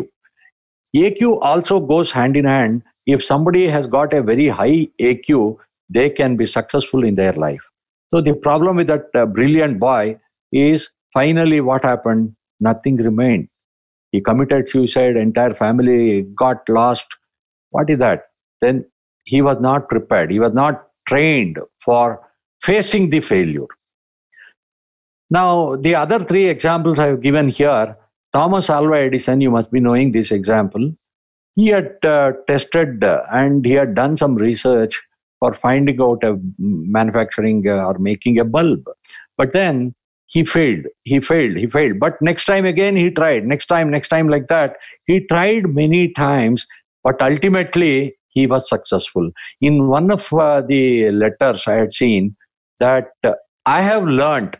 AQ also goes hand in hand. If somebody has got a very high AQ, they can be successful in their life. So the problem with that brilliant boy is finally what happened? Nothing remained. He committed suicide, entire family got lost. What is that? Then he was not prepared. He was not trained for facing the failure. Now, the other three examples I have given here, Thomas Alva Edison, you must be knowing this example. He had tested and he had done some research for finding out a manufacturing or making a bulb. But then he failed. But next time again he tried. Next time like that. He tried many times, but ultimately he was successful. In one of the letters I had seen that I have learned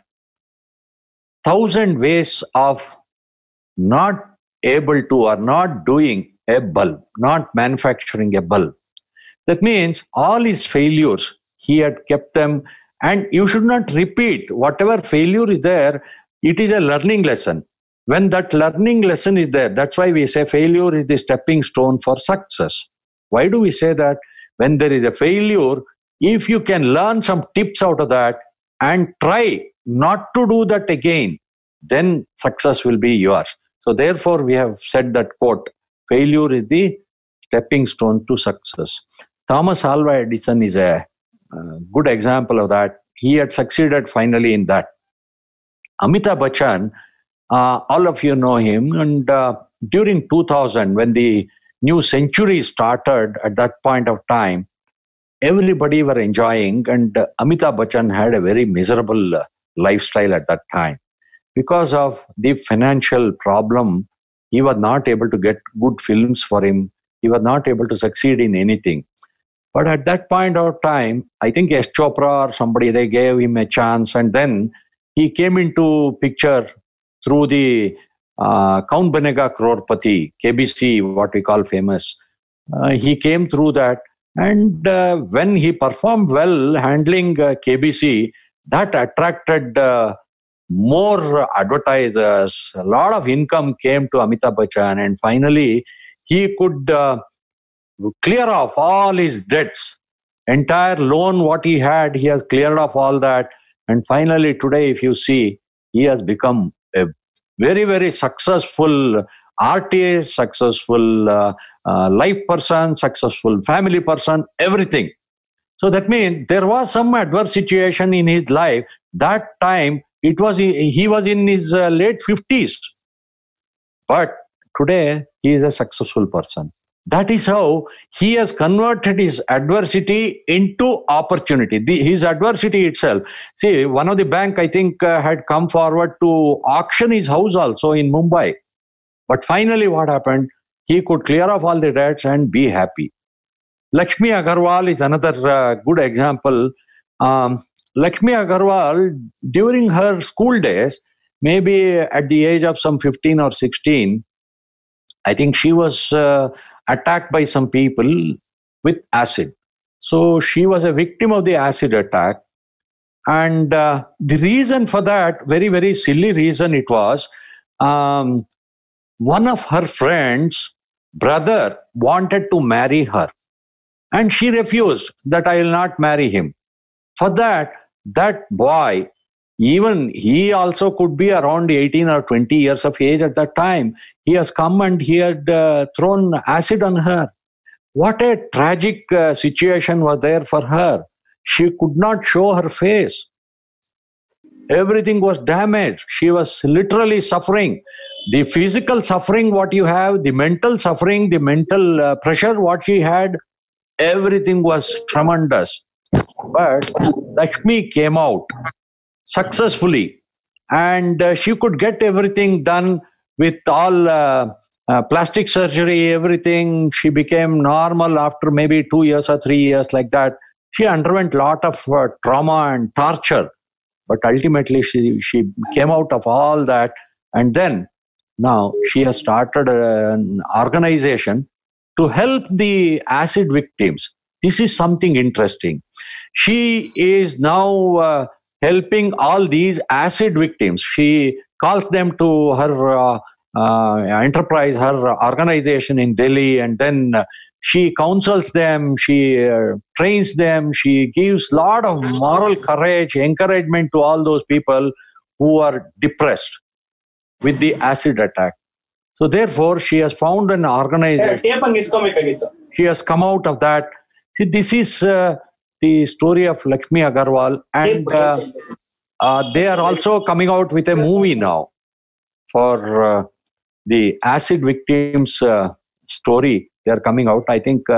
1,000 ways of not able to or not doing a bulb, not manufacturing a bulb. That means all his failures, he had kept them, and you should not repeat. Whatever failure is there, it is a learning lesson. When that learning lesson is there, that's why we say failure is the stepping stone for success. Why do we say that? When there is a failure, if you can learn some tips out of that and try not to do that again, then success will be yours. So therefore, we have said that quote, failure is the stepping stone to success. Thomas Alva Edison is a good example of that. He had succeeded finally in that. Amitabh Bachchan, all of you know him, and during 2000, when the new century started, at that point of time, everybody were enjoying, and Amitabh Bachchan had a very miserable lifestyle at that time. Because of the financial problem, he was not able to get good films for him. He was not able to succeed in anything. But at that point of time, I think Yash Chopra or somebody, they gave him a chance, and then he came into picture through the Kaun Banega Crorepati, KBC, what we call famous. He came through that, and when he performed well handling KBC, that attracted more advertisers. A lot of income came to Amitabh Bachchan, and finally he could clear off all his debts. Entire loan what he had, he has cleared off all that. And finally today, if you see, he has become a very, very successful artist, successful life person, successful family person, everything. So that means there was some adverse situation in his life. That time, he was in his late 50s. But today, he is a successful person. That is how he has converted his adversity into opportunity. His adversity itself. See, one of the bank, I think, had come forward to auction his house also in Mumbai. But finally, what happened? He could clear off all the debts and be happy. Lakshmi Agarwal is another good example. Lakshmi Agarwal, during her school days, maybe at the age of some 15 or 16, I think she was attacked by some people with acid. So she was a victim of the acid attack. And the reason for that, very, very silly reason it was, one of her friends' brother wanted to marry her. And she refused that I will not marry him. For that, that boy, even he also could be around 18 or 20 years of age at that time. He has come and he had thrown acid on her. What a tragic situation was there for her. She could not show her face. Everything was damaged. She was literally suffering. The physical suffering what you have, the mental suffering, the mental pressure what she had, everything was tremendous. But Lakshmi came out successfully, and she could get everything done with all plastic surgery, everything. She became normal after maybe 2 years or 3 years like that. She underwent a lot of trauma and torture, but ultimately she came out of all that, and then now she has started an organization to help the acid victims. This is something interesting. She is now helping all these acid victims. She calls them to her enterprise, her organization in Delhi, and then she counsels them, she trains them, she gives a lot of moral courage, encouragement to all those people who are depressed with the acid attack. So therefore, she has found an organization. She has come out of that. See, this is the story of Lakshmi Agarwal, and they are also coming out with a movie now for the acid victims story. They are coming out. I think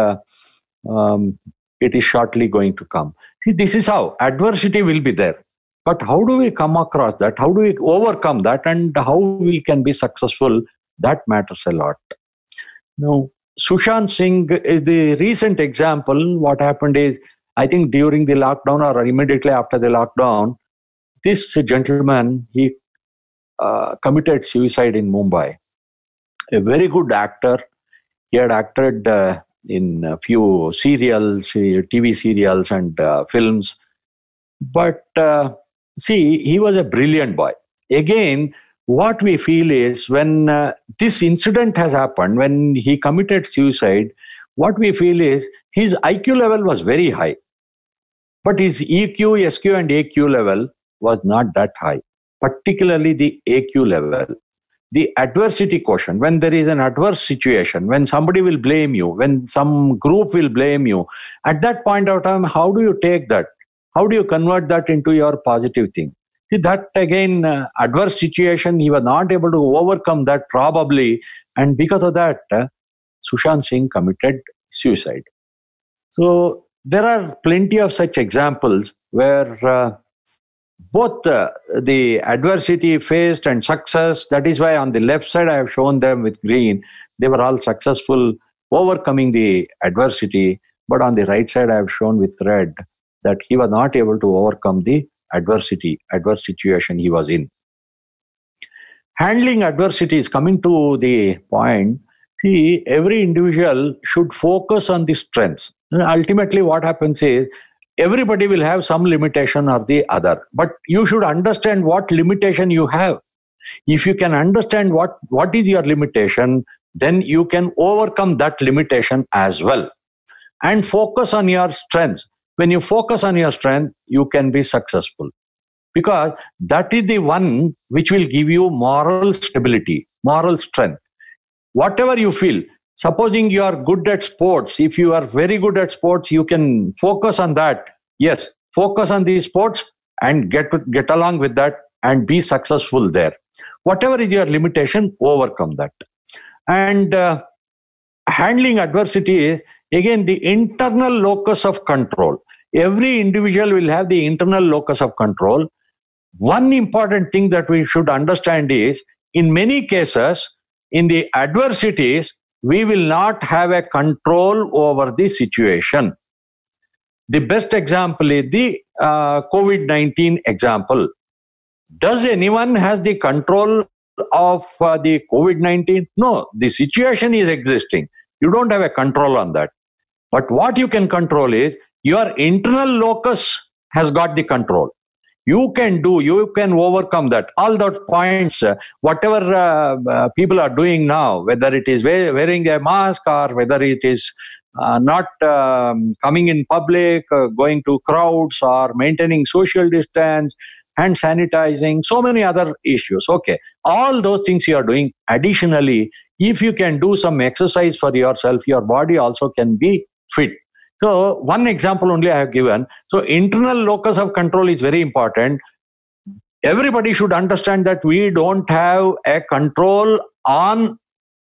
it is shortly going to come. See, this is how adversity will be there. But how do we come across that? How do we overcome that? And how we can be successful? That matters a lot. Now, Sushant Singh is the recent example. What happened is, I think during the lockdown or immediately after the lockdown, this gentleman, he committed suicide in Mumbai. A very good actor. He had acted in a few serials, TV serials and films. But see, he was a brilliant boy. Again, what we feel is when this incident has happened, when he committed suicide, what we feel is his IQ level was very high. But his EQ, SQ and AQ level was not that high, particularly the AQ level. The adversity quotient, when there is an adverse situation, when somebody will blame you, when some group will blame you, at that point of time, how do you take that? How do you convert that into your positive thing? See, that again, adverse situation, he was not able to overcome that probably. And because of that, Sushant Singh committed suicide. So there are plenty of such examples where both the adversity faced and success, that is why on the left side I have shown them with green, they were all successful overcoming the adversity. But on the right side I have shown with red that he was not able to overcome the adverse situation he was in. Handling adversity is coming to the point. See, every individual should focus on the strengths. And ultimately what happens is, everybody will have some limitation or the other, but you should understand what limitation you have. If you can understand what is your limitation, then you can overcome that limitation as well. And focus on your strengths. When you focus on your strength, you can be successful. Because that is the one which will give you moral stability, moral strength. Whatever you feel, supposing you are good at sports, if you are very good at sports, you can focus on that. Yes, focus on these sports and get along with that and be successful there. Whatever is your limitation, overcome that. And handling adversity is, again, the internal locus of control. Every individual will have the internal locus of control. One important thing that we should understand is, in many cases, in the adversities, we will not have a control over the situation. The best example is the COVID-19 example. Does anyone has the control of the COVID-19? No, the situation is existing. You don't have a control on that. But what you can control is your internal locus has got the control. You can overcome that. All those points, whatever people are doing now, whether it is wearing a mask or whether it is not coming in public, going to crowds or maintaining social distance, hand sanitizing, so many other issues. Okay, all those things you are doing. Additionally, if you can do some exercise for yourself, your body also can be fit. So one example only I have given. So internal locus of control is very important. Everybody should understand that we don't have a control on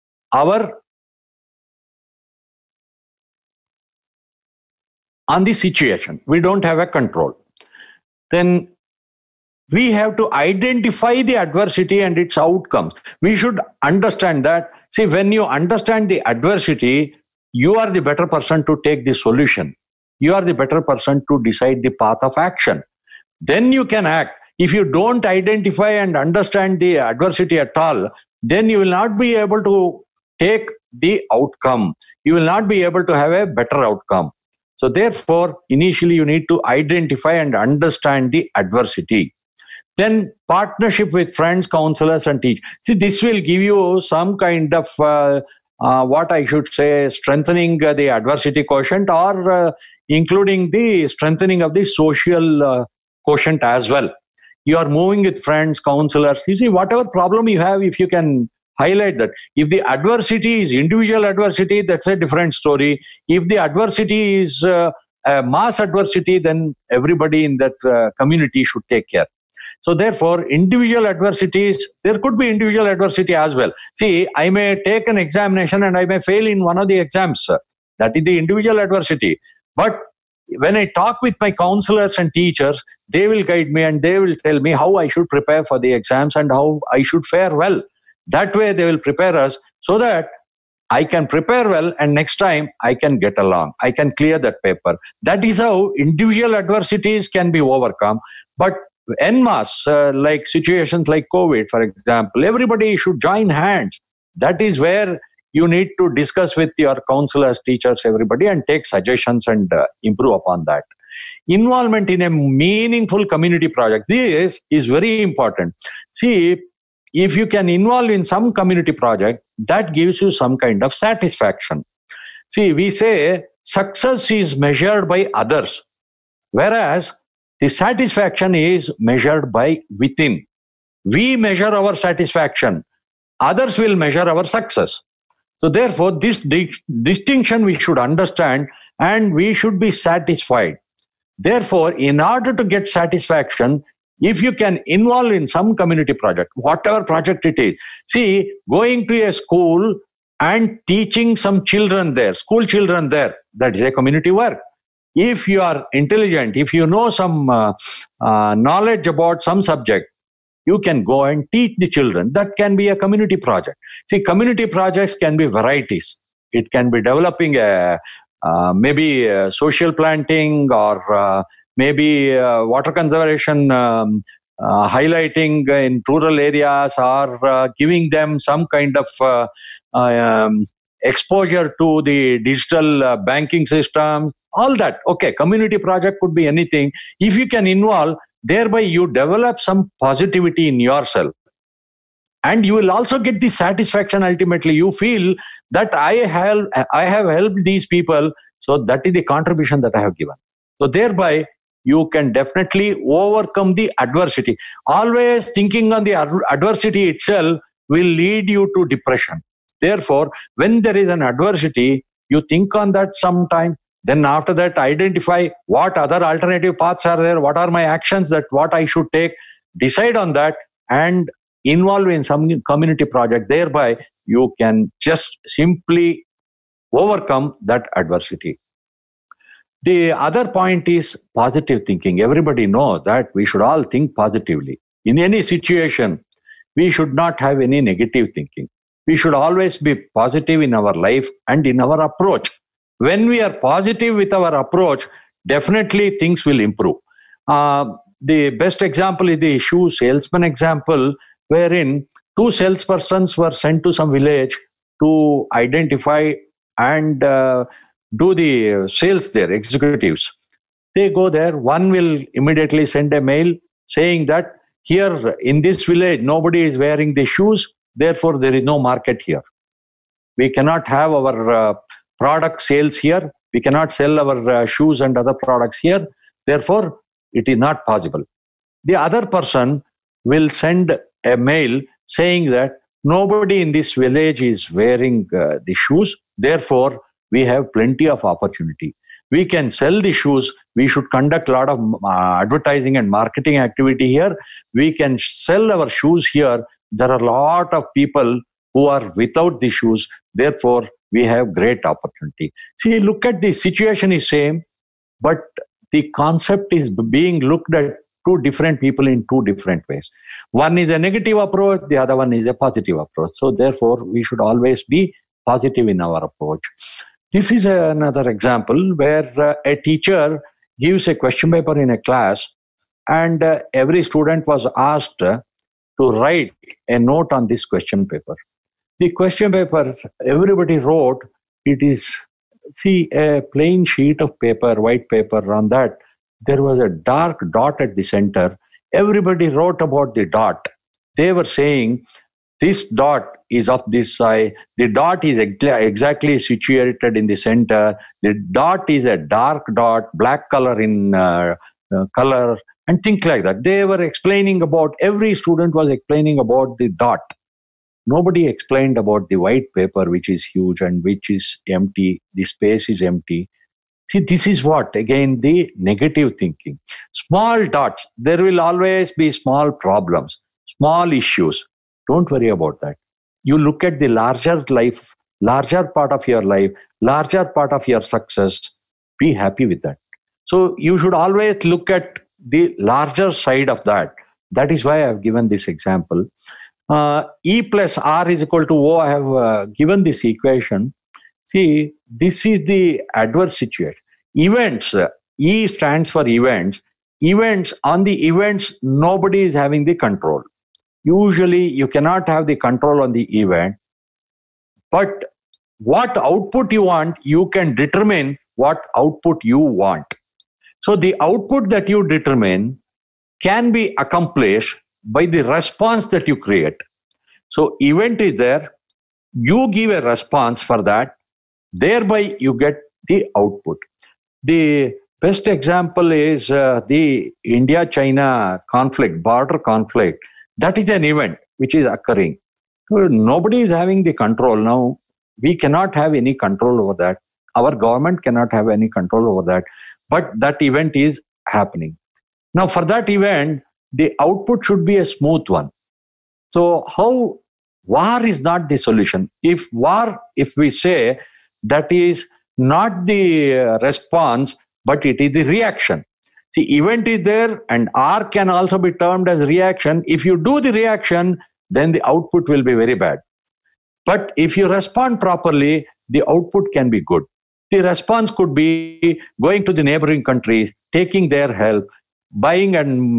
the situation. We don't have a control. Then we have to identify the adversity and its outcomes. We should understand that. See, when you understand the adversity, you are the better person to take the solution. You are the better person to decide the path of action. Then you can act. If you don't identify and understand the adversity at all, then you will not be able to take the outcome. You will not be able to have a better outcome. So therefore, initially you need to identify and understand the adversity. Then partnership with friends, counselors and teachers. See, this will give you some kind of what I should say, strengthening the adversity quotient or including the strengthening of the social quotient as well. You are moving with friends, counselors. You see, whatever problem you have, if you can highlight that. If the adversity is individual adversity, that's a different story. If the adversity is a mass adversity, then everybody in that community should take care. So therefore, individual adversities, there could be individual adversity as well. See, I may take an examination and I may fail in one of the exams. That is the individual adversity. But when I talk with my counselors and teachers, they will guide me and they will tell me how I should prepare for the exams and how I should fare well. That way they will prepare us so that I can prepare well and next time I can get along. I can clear that paper. That is how individual adversities can be overcome. But en masse, like situations like COVID, for example, everybody should join hands. That is where you need to discuss with your counselors, teachers, everybody, and take suggestions and improve upon that. Involvement in a meaningful community project. This is very important. See, if you can involve in some community project, that gives you some kind of satisfaction. See, we say success is measured by others, whereas the satisfaction is measured by within. We measure our satisfaction. Others will measure our success. So therefore, this distinction we should understand and we should be satisfied. Therefore, in order to get satisfaction, if you can involve in some community project, whatever project it is, see, going to a school and teaching some children there, school children there, that is a community work. If you are intelligent, if you know some knowledge about some subject, you can go and teach the children. That can be a community project. See, community projects can be varieties. It can be developing maybe social planting or maybe water conservation, highlighting in rural areas or giving them some kind of exposure to the digital banking system, all that. Okay, community project could be anything. If you can involve, thereby you develop some positivity in yourself. And you will also get the satisfaction ultimately. You feel that I have helped these people, so that is the contribution that I have given. So thereby, you can definitely overcome the adversity. Always thinking on the adversity itself will lead you to depression. Therefore, when there is an adversity, you think on that sometime. Then after that, identify what other alternative paths are there, what are my actions, that what I should take, decide on that and involve in some community project. Thereby, you can just simply overcome that adversity. The other point is positive thinking. Everybody knows that we should all think positively. In any situation, we should not have any negative thinking. We should always be positive in our life and in our approach. When we are positive with our approach, definitely things will improve. The best example is the shoe salesman example, wherein two salespersons were sent to some village to identify and do the sales there, executives. They go there, one will immediately send a mail saying that here in this village, nobody is wearing the shoes, therefore there is no market here. We cannot have our product sales here. We cannot sell our shoes and other products here. Therefore, it is not possible. The other person will send a mail saying that nobody in this village is wearing the shoes. Therefore, we have plenty of opportunity. We can sell the shoes. We should conduct a lot of advertising and marketing activity here. We can sell our shoes here. There are a lot of people who are without the shoes. Therefore, we have great opportunity. See, look at the situation is same, but the concept is being looked at two different people in two different ways. One is a negative approach, the other one is a positive approach. So therefore, we should always be positive in our approach. This is another example where a teacher gives a question paper in a class and every student was asked to write a note on this question paper. The question paper, everybody wrote, it is, see, a plain sheet of paper, white paper. On that, there was a dark dot at the center. Everybody wrote about the dot. They were saying, this dot is of this size. The dot is exactly situated in the center. The dot is a dark dot, black color in color, and things like that. They were explaining about, every student was explaining about the dot. Nobody explained about the white paper, which is huge and which is empty. The space is empty. See, this is what, again, the negative thinking. Small dots, there will always be small problems, small issues. Don't worry about that. You look at the larger life, larger part of your life, larger part of your success. Be happy with that. So you should always look at the larger side of that. That is why I have given this example. E plus R is equal to O. I have given this equation. See, this is the adverse situation. Events, E stands for events. Events, on the events, nobody is having the control. Usually, you cannot have the control on the event. But what output you want, you can determine what output you want. So the output that you determine can be accomplished by the response that you create. So event is there, you give a response for that, thereby you get the output. The best example is the India-China conflict, border conflict. That is an event which is occurring. So nobody is having the control. Now, we cannot have any control over that. Our government cannot have any control over that. But that event is happening. Now, for that event, the output should be a smooth one. So how war is not the solution. If we say that is not the response, but it is the reaction. See, event is there and R can also be termed as reaction. If you do the reaction, then the output will be very bad. But if you respond properly, the output can be good. The response could be going to the neighboring countries, taking their help, buying and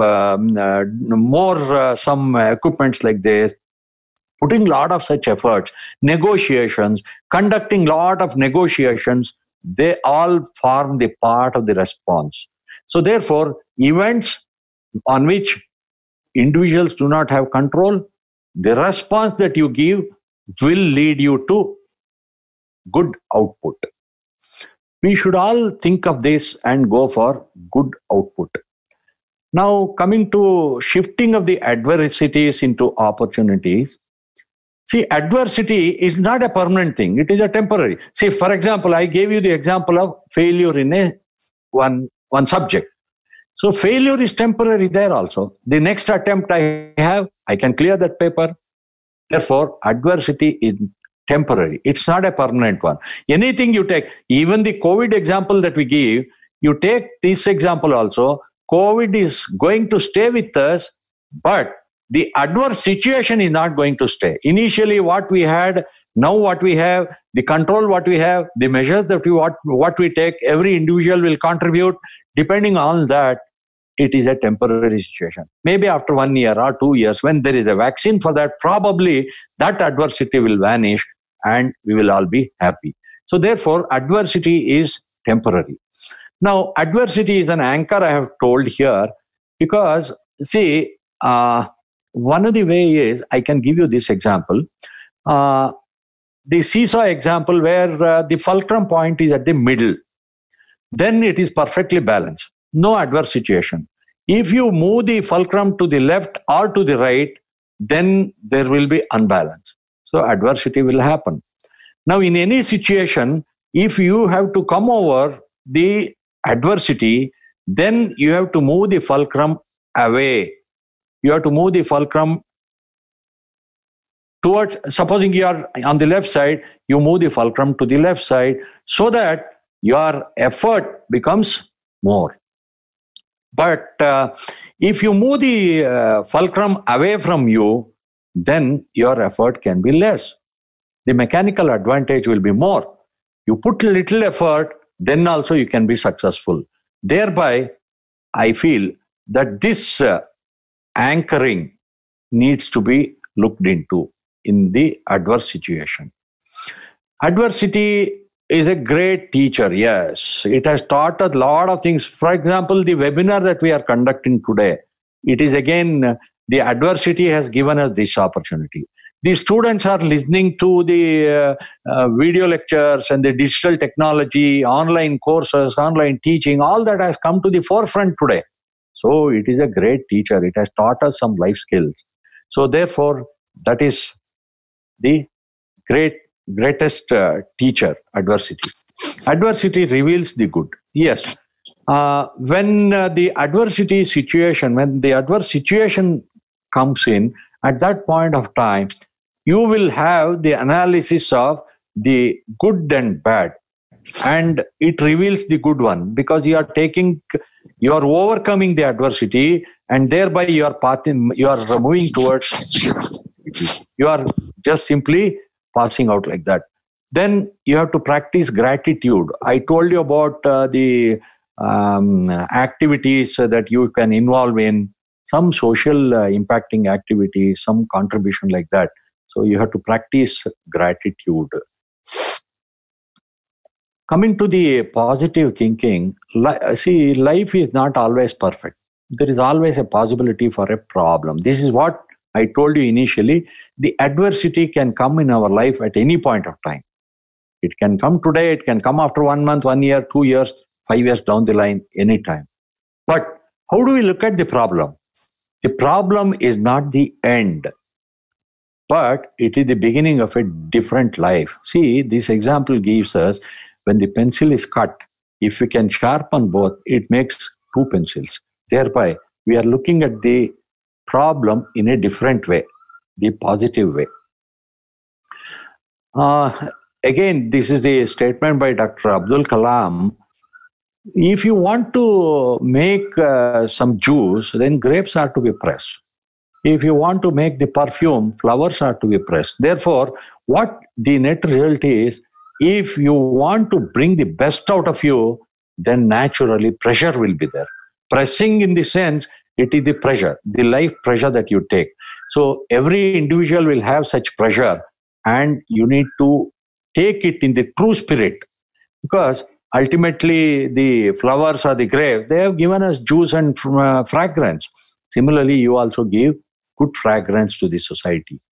more some equipments like this, putting a lot of such efforts, negotiations, conducting a lot of negotiations, they all form the part of the response. So therefore, events on which individuals do not have control, the response that you give will lead you to good output. We should all think of this and go for good output. Now, coming to shifting of the adversities into opportunities. See, adversity is not a permanent thing. It is a temporary. See, for example, I gave you the example of failure in one subject. So failure is temporary there also. The next attempt I have, I can clear that paper. Therefore, adversity is temporary. It's not a permanent one. Anything you take, even the COVID example that we give, you take this example also, COVID is going to stay with us, but the adverse situation is not going to stay. Initially what we had, now what we have, the control what we have, the measures that what we take, every individual will contribute. Depending on that, it is a temporary situation. Maybe after 1 year or 2 years, when there is a vaccine for that, probably that adversity will vanish and we will all be happy. So therefore, adversity is temporary. Now, adversity is an anchor I have told here because, see, one of the way is, I can give you this example. The seesaw example where the fulcrum point is at the middle. Then it is perfectly balanced. No adverse situation. If you move the fulcrum to the left or to the right, then there will be unbalance. So adversity will happen. Now, in any situation, if you have to come over the adversity, then you have to move the fulcrum away. You have to move the fulcrum towards, supposing you are on the left side, you move the fulcrum to the left side so that your effort becomes more. But if you move the fulcrum away from you, then your effort can be less. The mechanical advantage will be more. You put little effort, then also you can be successful. Thereby, I feel that this anchoring needs to be looked into in the adverse situation. Adversity is a great teacher, yes. It has taught us a lot of things. For example, the webinar that we are conducting today, it is again, the adversity has given us this opportunity. The students are listening to the video lectures and the digital technology, online courses, online teaching, all that has come to the forefront today. So it is a great teacher. It has taught us some life skills. So therefore, that is the greatest teacher, adversity. Adversity reveals the good. Yes. When the adversity situation, when the adverse situation comes in, at that point of time, you will have the analysis of the good and bad, and it reveals the good one, because you are overcoming the adversity, and thereby you are moving towards, you are just simply passing out like that. Then you have to practice gratitude. I told you about the activities that you can involve in, some social impacting activities, some contribution like that. So you have to practice gratitude. Coming to the positive thinking, see, life is not always perfect. There is always a possibility for a problem. This is what I told you initially. The adversity can come in our life at any point of time. It can come today, it can come after 1 month, 1 year, 2 years, 5 years down the line, anytime. But how do we look at the problem? The problem is not the end, but it is the beginning of a different life. See, this example gives us, when the pencil is cut, if we can sharpen both, it makes two pencils. Thereby, we are looking at the problem in a different way, the positive way. Again, this is a statement by Dr. Abdul Kalam. If you want to make some juice, then grapes are to be pressed. If you want to make the perfume, flowers are to be pressed. Therefore, what the net result is, if you want to bring the best out of you, then naturally pressure will be there. Pressing in the sense, it is the pressure, the life pressure that you take. So every individual will have such pressure, and you need to take it in the true spirit, because ultimately the flowers or the grape, they have given us juice and fragrance. Similarly, you also give good fragrance to the society.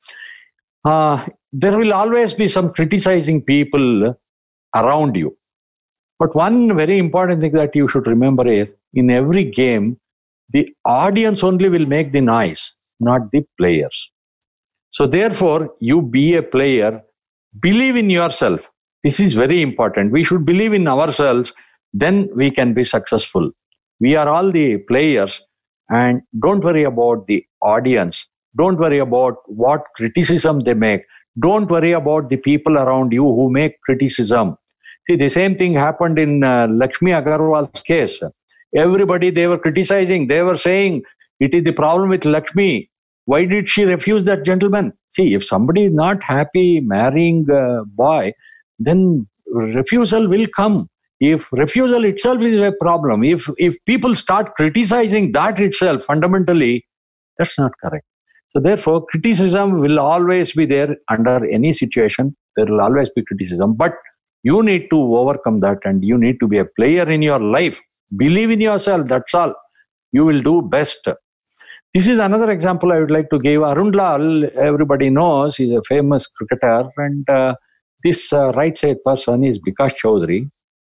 There will always be some criticizing people around you. But one very important thing that you should remember is, in every game, the audience only will make the noise, not the players. So therefore, you be a player, believe in yourself. This is very important. We should believe in ourselves, then we can be successful. We are all the players, and don't worry about the audience. Don't worry about what criticism they make. Don't worry about the people around you who make criticism. See, the same thing happened in Lakshmi Agarwal's case. Everybody, they were criticizing. They were saying, it is the problem with Lakshmi. Why did she refuse that gentleman? See, if somebody is not happy marrying a boy, then refusal will come. If refusal itself is a problem, if people start criticizing that itself, fundamentally, that's not correct. So therefore, criticism will always be there under any situation. There will always be criticism. But you need to overcome that, and you need to be a player in your life. Believe in yourself, that's all. You will do best. This is another example I would like to give. Arun Lal, everybody knows, he's a famous cricketer, and this right side person is Bikash Chaudhary.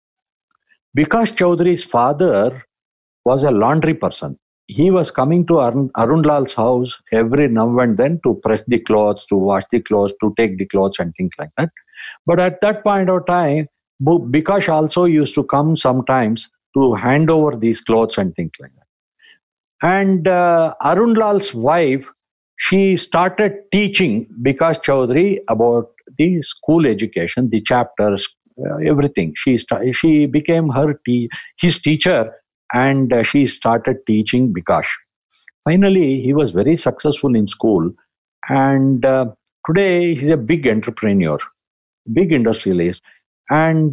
Bikash Chaudhary's father was a laundry person. He was coming to Arun Lal's house every now and then to press the clothes, to wash the clothes, to take the clothes and things like that. But at that point of time, Bikash also used to come sometimes to hand over these clothes and things like that. And Arun Lal's wife, she started teaching Bikash Chaudhary about the school education, the chapters, everything. She became his teacher, and she started teaching Bikash. Finally, he was very successful in school, and today he's a big entrepreneur, big industrialist. And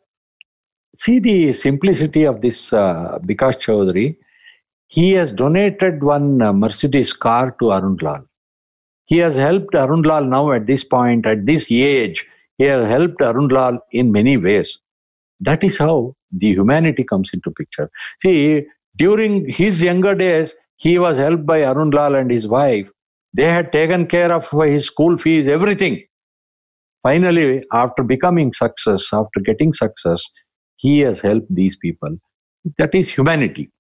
see the simplicity of this Bikash Chaudhary. He has donated one Mercedes car to Arun Lal. He has helped Arun Lal now at this point, at this age. He has helped Arun Lal in many ways. That is how the humanity comes into picture. See, during his younger days, he was helped by Arun Lal and his wife. They had taken care of his school fees, everything. Finally, after becoming success, after getting success, he has helped these people. That is humanity.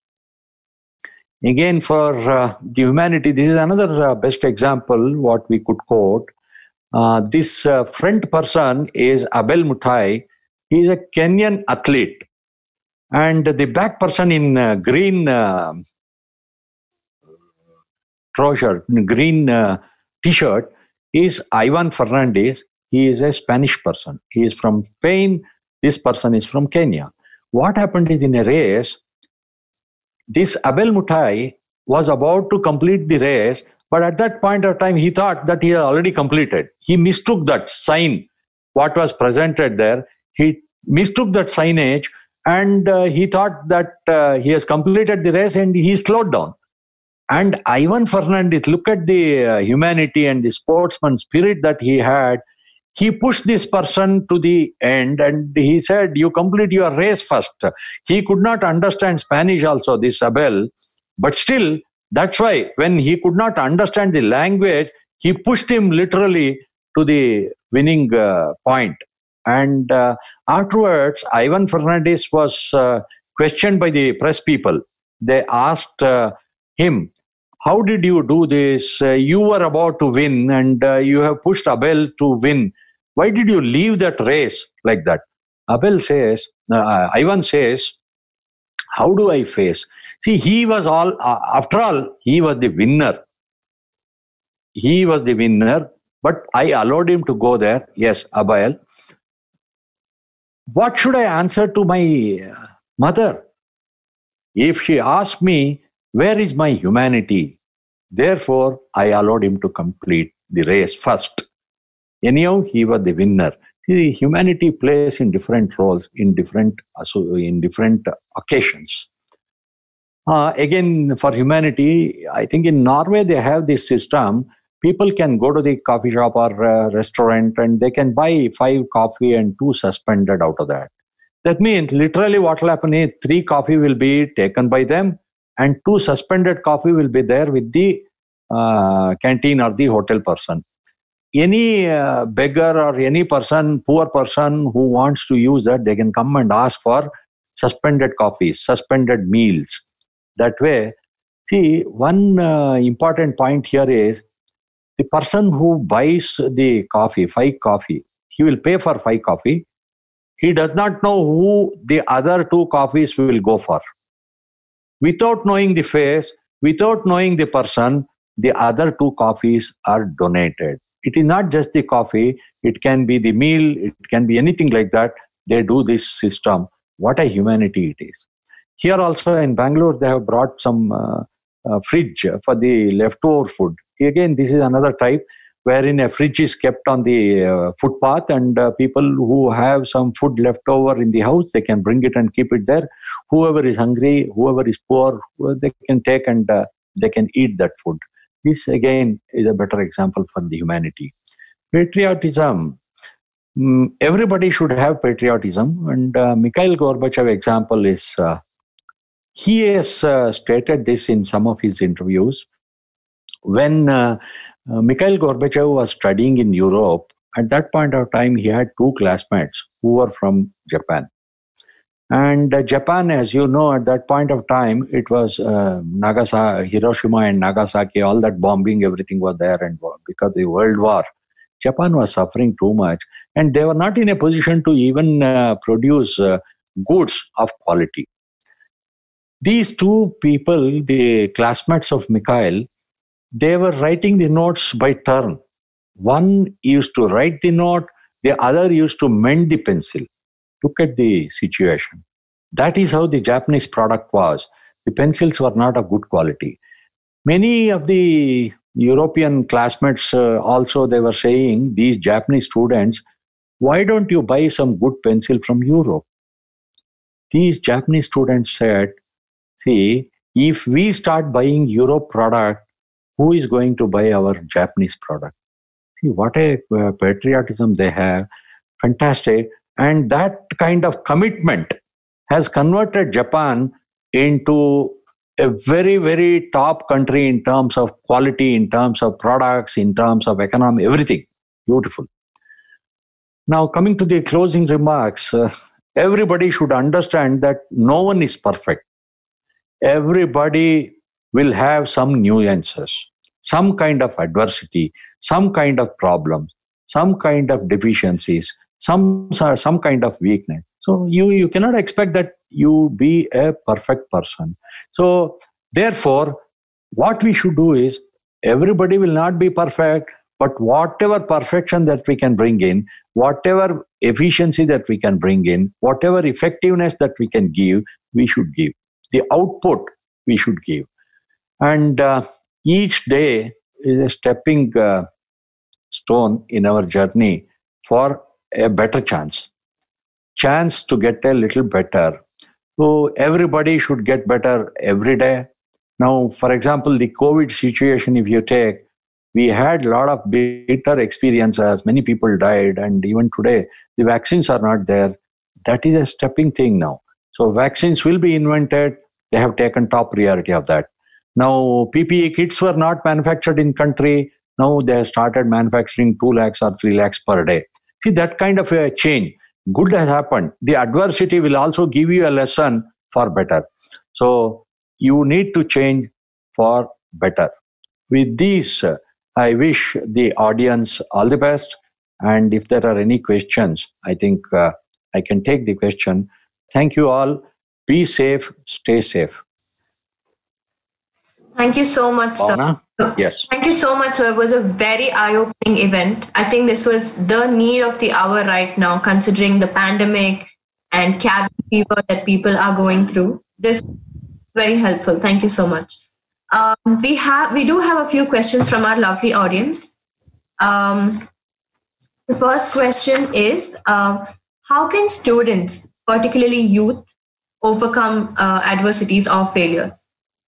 Again, for the humanity, this is another best example what we could quote. This front person is Abel Mutai. He is a Kenyan athlete. And the black person in green trouser, green t-shirt is Ivan Fernandez. He is a Spanish person. He is from Spain. This person is from Kenya. What happened is, in a race, this Abel Mutai was about to complete the race, but at that point of time, he thought that he had already completed. He mistook that sign, what was presented there. He mistook that signage, and he thought that he has completed the race, and he slowed down. And Ivan Fernandez, look at the humanity and the sportsman spirit that he had. He pushed this person to the end, and he said, you complete your race first. He could not understand Spanish also, this Abel, but still, that's why when he could not understand the language, he pushed him literally to the winning point. And afterwards, Ivan Fernandez was questioned by the press people. They asked him, how did you do this? You were about to win, and you have pushed Abel to win. Why did you leave that race like that? Ivan says, how do I face? See, he was after all, he was the winner. He was the winner, but I allowed him to go there. Yes, Abel. What should I answer to my mother? If she asked me, where is my humanity? Therefore, I allowed him to complete the race first. Anyhow, he was the winner. See, humanity plays in different roles, in different occasions. Again, for humanity, I think in Norway they have this system. People can go to the coffee shop or restaurant, and they can buy 5 coffee and 2 suspended out of that. That means literally what will happen is 3 coffee will be taken by them, and 2 suspended coffee will be there with the canteen or the hotel person. Any beggar or any person, poor person who wants to use that, they can come and ask for suspended coffees, suspended meals. That way, see, one important point here is, the person who buys the coffee, 5 coffee, he will pay for 5 coffee. He does not know who the other 2 coffees will go for. Without knowing the face, without knowing the person, the other 2 coffees are donated. It is not just the coffee, it can be the meal, it can be anything like that. They do this system. What a humanity it is. Here also in Bangalore, they have brought some fridge for the leftover food. Again, this is another type wherein a fridge is kept on the footpath, and people who have some food left over in the house, they can bring it and keep it there. Whoever is hungry, whoever is poor, they can take and they can eat that food. This again is a better example for the humanity. Patriotism. Everybody should have patriotism, and Mikhail Gorbachev example is, he has stated this in some of his interviews. When Mikhail Gorbachev was studying in Europe, at that point of time, he had 2 classmates who were from Japan. And Japan, as you know, at that point of time, it was Hiroshima and Nagasaki, all that bombing, everything was there. And because of the World War, Japan was suffering too much. And they were not in a position to even produce goods of quality. These 2 people, the classmates of Mikhail, they were writing the notes by turn. One used to write the note, the other used to mend the pencil. Look at the situation. That is how the Japanese product was. The pencils were not of good quality. Many of the European classmates also, they were saying, these Japanese students, why don't you buy some good pencil from Europe? These Japanese students said, see, if we start buying Europe product, who is going to buy our Japanese product? See, what a patriotism they have. Fantastic. And that kind of commitment has converted Japan into a very, very top country in terms of quality, in terms of products, in terms of economy, everything. Beautiful. Now, coming to the closing remarks, everybody should understand that no one is perfect. Everybody will have some nuances, some kind of adversity, some kind of problems, some kind of deficiencies, some kind of weakness. So you cannot expect that you be a perfect person. So therefore, what we should do is, everybody will not be perfect, but whatever perfection that we can bring in, whatever efficiency that we can bring in, whatever effectiveness that we can give, we should give. The output we should give. And each day is a stepping stone in our journey for a better chance to get a little better. So everybody should get better every day. Now, for example, the COVID situation, if you take, we had a lot of bitter experiences. Many people died, and even today, the vaccines are not there. That is a stepping thing now. So vaccines will be invented. They have taken top priority of that. Now, PPE kits were not manufactured in country. Now they have started manufacturing 2 lakhs or 3 lakhs per day. See, that kind of a change. Good has happened. The adversity will also give you a lesson for better. So you need to change for better. With these, I wish the audience all the best. And if there are any questions, I think I can take the question. Thank you all. Be safe. Stay safe. Thank you so much, sir. Yes. Thank you so much, sir. It was a very eye-opening event. I think this was the need of the hour right now, considering the pandemic and cabin fever that people are going through. This was very helpful. Thank you so much. We do have a few questions from our lovely audience. The first question is, how can students, particularly youth, overcome adversities or failures?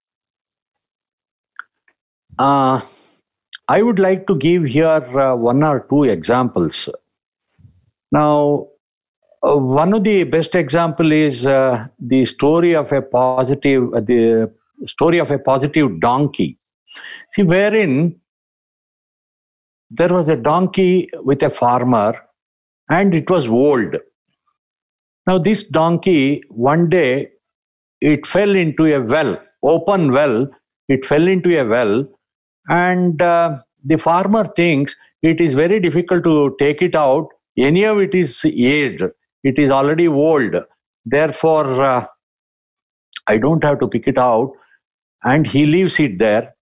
I would like to give here 1 or 2 examples. Now, one of the best example is the story of a positive donkey. See, wherein there was a donkey with a farmer, and it was old. Now, this donkey, one day, it fell into a well, open well. It fell into a well. And the farmer thinks it is very difficult to take it out. Anyhow, it is aged. It is already old. Therefore, I don't have to pick it out. And he leaves it there.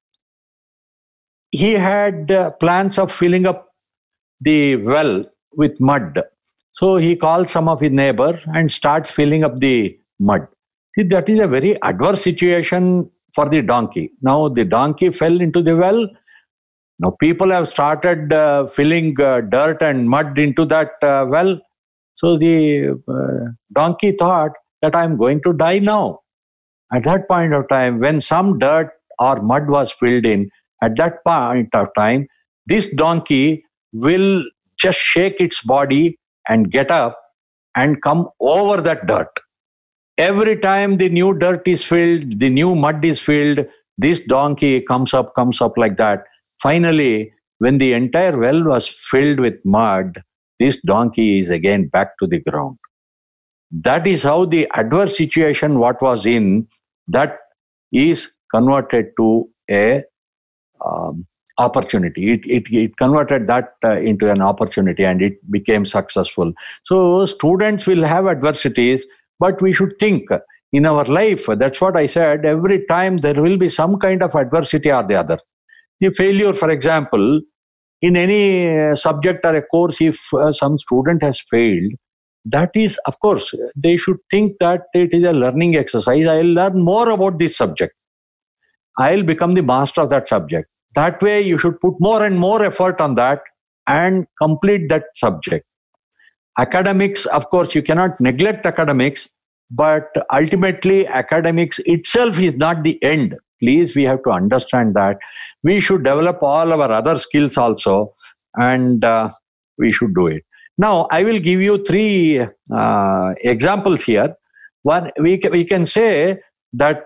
He had plans of filling up the well with mud. So he calls some of his neighbors and starts filling up the mud. See, that is a very adverse situation for the donkey. Now the donkey fell into the well. Now people have started filling dirt and mud into that well. So the donkey thought that I'm going to die now. At that point of time, when some dirt or mud was filled in, at that point of time, this donkey will just shake its body and get up and come over that dirt. Every time the new dirt is filled, the new mud is filled, this donkey comes up like that. Finally, when the entire well was filled with mud, this donkey is again back to the ground. That is how the adverse situation what was in, that is converted to a opportunity. It converted that into an opportunity, and it became successful. So students will have adversities, but we should think in our life. That's what I said. Every time there will be some kind of adversity or the other. The failure, for example, in any subject or a course, if some student has failed, that is, of course, they should think that it is a learning exercise. I'll learn more about this subject. I'll become the master of that subject. That way, you should put more and more effort on that and complete that subject. Academics, of course, you cannot neglect academics, but ultimately academics itself is not the end. Please, we have to understand that. We should develop all our other skills also, and we should do it. Now, I will give you 3 examples here. One, we can say that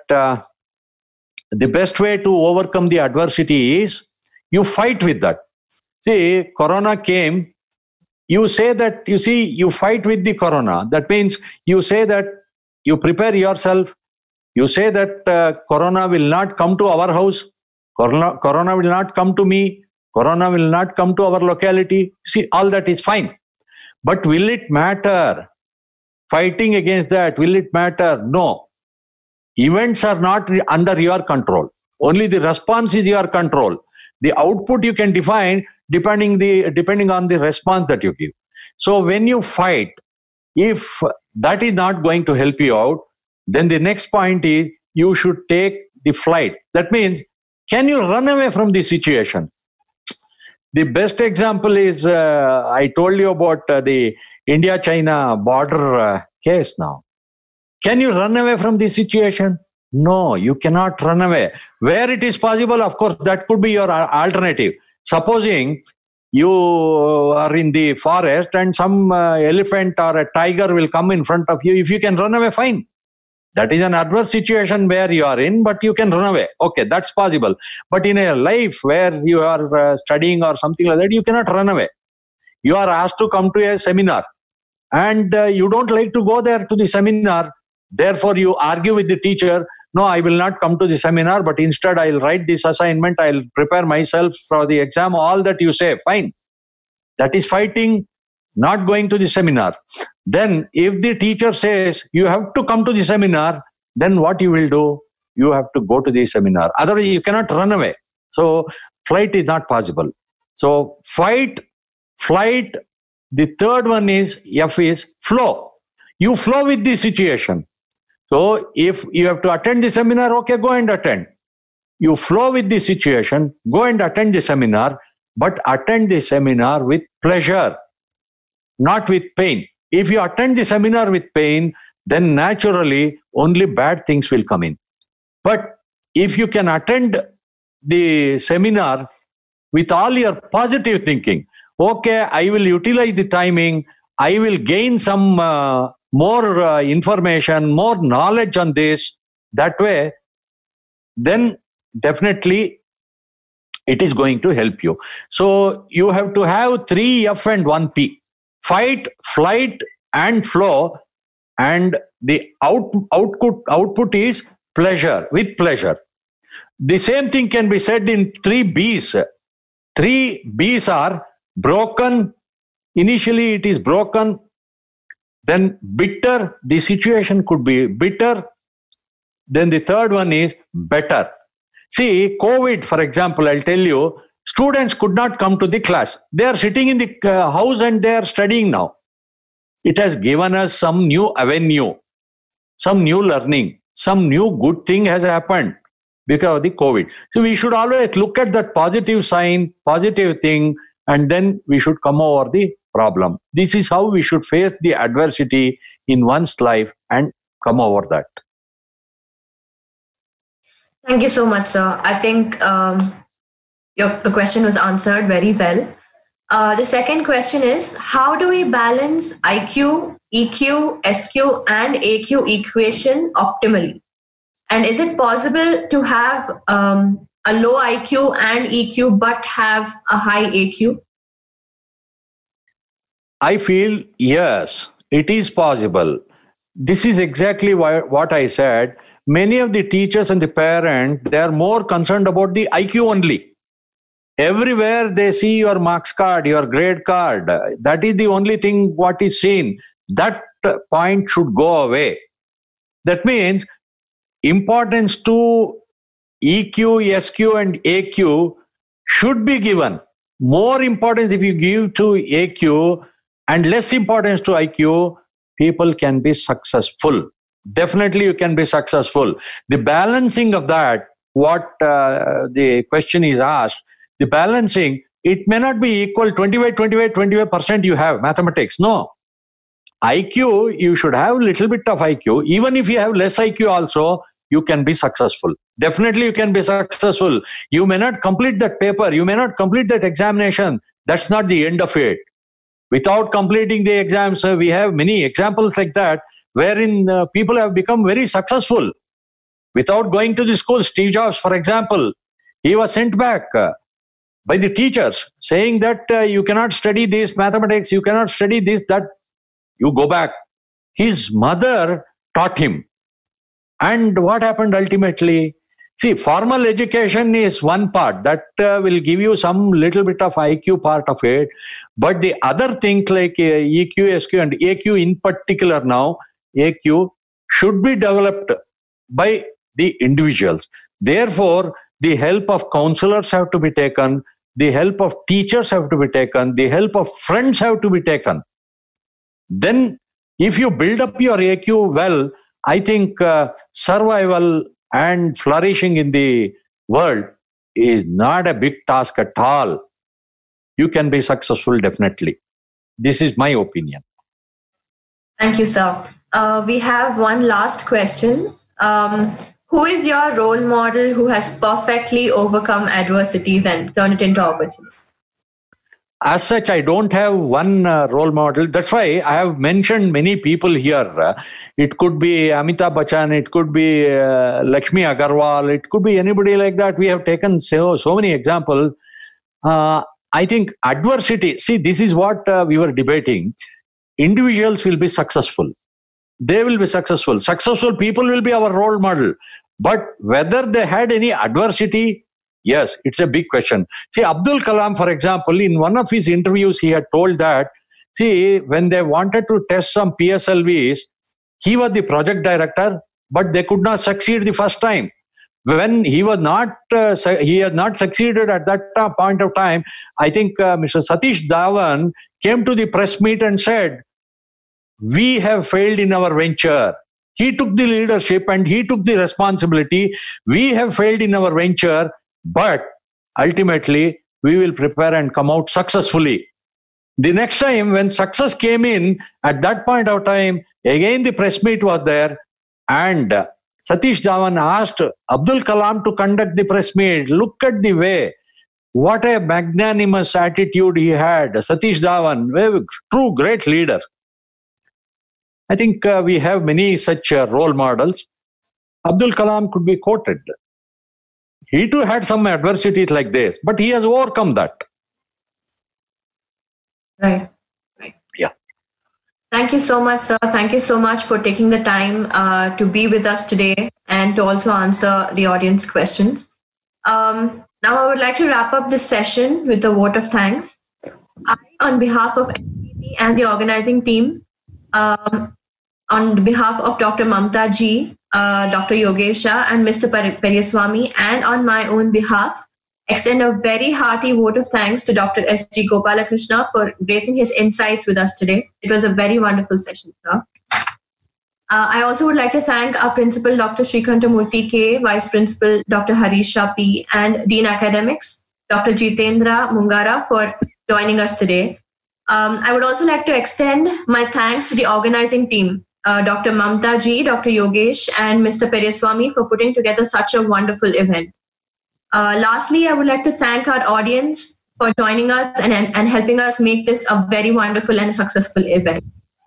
the best way to overcome the adversity is you fight with that. See, Corona came. You say that, you see, you fight with the Corona. That means you say that you prepare yourself. You say that Corona will not come to our house. Corona will not come to me. Corona will not come to our locality. See, all that is fine. But will it matter fighting against that, will it matter? No. Events are not under your control. Only the response is your control. The output you can define depending on the response that you give. So when you fight, if that is not going to help you out, then the next point is you should take the flight. That means, can you run away from the situation? The best example is, I told you about the India-China border case now. Can you run away from the situation? No, you cannot run away. Where it is possible, of course, that could be your alternative. Supposing you are in the forest and some elephant or a tiger will come in front of you. If you can run away, fine. That is an adverse situation where you are in, but you can run away. Okay, that's possible. But in a life where you are studying or something like that, you cannot run away. You are asked to come to a seminar and you don't like to go there to the seminar. Therefore, you argue with the teacher, no, I will not come to the seminar, but instead I'll write this assignment, I'll prepare myself for the exam, all that you say, fine. That is fighting, not going to the seminar. Then if the teacher says, you have to come to the seminar, then what you will do? You have to go to the seminar. Otherwise, you cannot run away. So flight is not possible. So fight, flight. The third one is, F is flow. You flow with the situation. So if you have to attend the seminar, okay, go and attend. You flow with the situation, go and attend the seminar, but attend the seminar with pleasure, not with pain. If you attend the seminar with pain, then naturally only bad things will come in. But if you can attend the seminar with all your positive thinking, okay, I will utilize the timing, I will gain some more information, more knowledge on this, that way, then definitely it is going to help you. So you have to have 3 F and 1 P. Fight, flight, and flow. And the output is pleasure, with pleasure. The same thing can be said in 3 Bs. 3 Bs are broken. Initially it is broken. Then bitter, the situation could be bitter. Then the third one is better. See, COVID, for example, I'll tell you, students could not come to the class. They are sitting in the house and they are studying now. It has given us some new avenue, some new learning, some new good thing has happened because of the COVID. So we should always look at that positive sign, positive thing, and then we should come over the problem. This is how we should face the adversity in one's life and come over that. Thank you so much, sir. I think the question was answered very well. The second question is, how do we balance IQ, EQ, SQ, and AQ equation optimally? And is it possible to have a low IQ and EQ but have a high AQ? I feel yes, it is possible. This is exactly what I said. Many of the teachers and the parents, they are more concerned about the IQ only. Everywhere they see your marks card, your grade card. That is the only thing what is seen. That point should go away. That means importance to EQ, SQ, and AQ should be given. More importance if you give to AQ and less importance to IQ, people can be successful. Definitely you can be successful. The balancing of that, what the question is asked, the balancing, it may not be equal 25% you have mathematics. No. IQ, you should have a little bit of IQ. Even if you have less IQ also, you can be successful. Definitely you can be successful. You may not complete that paper. You may not complete that examination. That's not the end of it. Without completing the exams, we have many examples like that, wherein people have become very successful without going to the school. Steve Jobs, for example, he was sent back by the teachers saying that you cannot study this mathematics, you cannot study this, that, you go back. His mother taught him. And what happened ultimately? See, formal education is one part that will give you some little bit of IQ part of it. But the other things like EQ, SQ, and AQ in particular now, AQ should be developed by the individuals. Therefore, the help of counselors have to be taken, the help of teachers have to be taken, the help of friends have to be taken. Then, if you build up your AQ well, I think survival and flourishing in the world is not a big task at all. You can be successful, definitely. This is my opinion. Thank you, sir. We have one last question. Who is your role model who has perfectly overcome adversities and turned it into opportunities? As such, I don't have one role model. That's why I have mentioned many people here. It could be Amitabh Bachchan, it could be Lakshmi Agarwal, it could be anybody like that. We have taken so many examples. I think adversity, see, this is what we were debating. Individuals will be successful. They will be successful. Successful people will be our role model. But whether they had any adversity, yes, it's a big question. See, Abdul Kalam, for example, in one of his interviews, he had told that, see, when they wanted to test some PSLVs, he was the project director, but they could not succeed the first time. When he was not, he had not succeeded at that point of time, I think Mr. Satish Dhawan came to the press meet and said, we have failed in our venture. He took the leadership and he took the responsibility. We have failed in our venture, but ultimately we will prepare and come out successfully. The next time when success came in, at that point of time, again the press meet was there, and Satish Dhawan asked Abdul Kalam to conduct the press meet. Look at the way, what a magnanimous attitude he had. Satish Dhawan, a true great leader. I think we have many such role models. Abdul Kalam could be quoted. He too had some adversities like this, but he has overcome that. Right. Yeah. Thank you so much, sir. Thank you so much for taking the time to be with us today and to also answer the audience questions. Now, I would like to wrap up this session with a vote of thanks. I, on behalf of NPT and the organizing team, on behalf of Dr. Mamta Ji, Dr. Yogesh Shah and Mr. Periaswamy, and on my own behalf, extend a very hearty vote of thanks to Dr. S.G. Gopalakrishna for gracing his insights with us today. It was a very wonderful session, sir. I also would like to thank our Principal, Dr. Srikanta Murthy K, Vice Principal, Dr. Harisha P, and Dean Academics, Dr. Jitendra Mungara, for joining us today. I would also like to extend my thanks to the organizing team, Dr. Mamta Ji, Dr. Yogesh, and Mr. Periaswamy for putting together such a wonderful event. Lastly, I would like to thank our audience for joining us and helping us make this a very wonderful and successful event.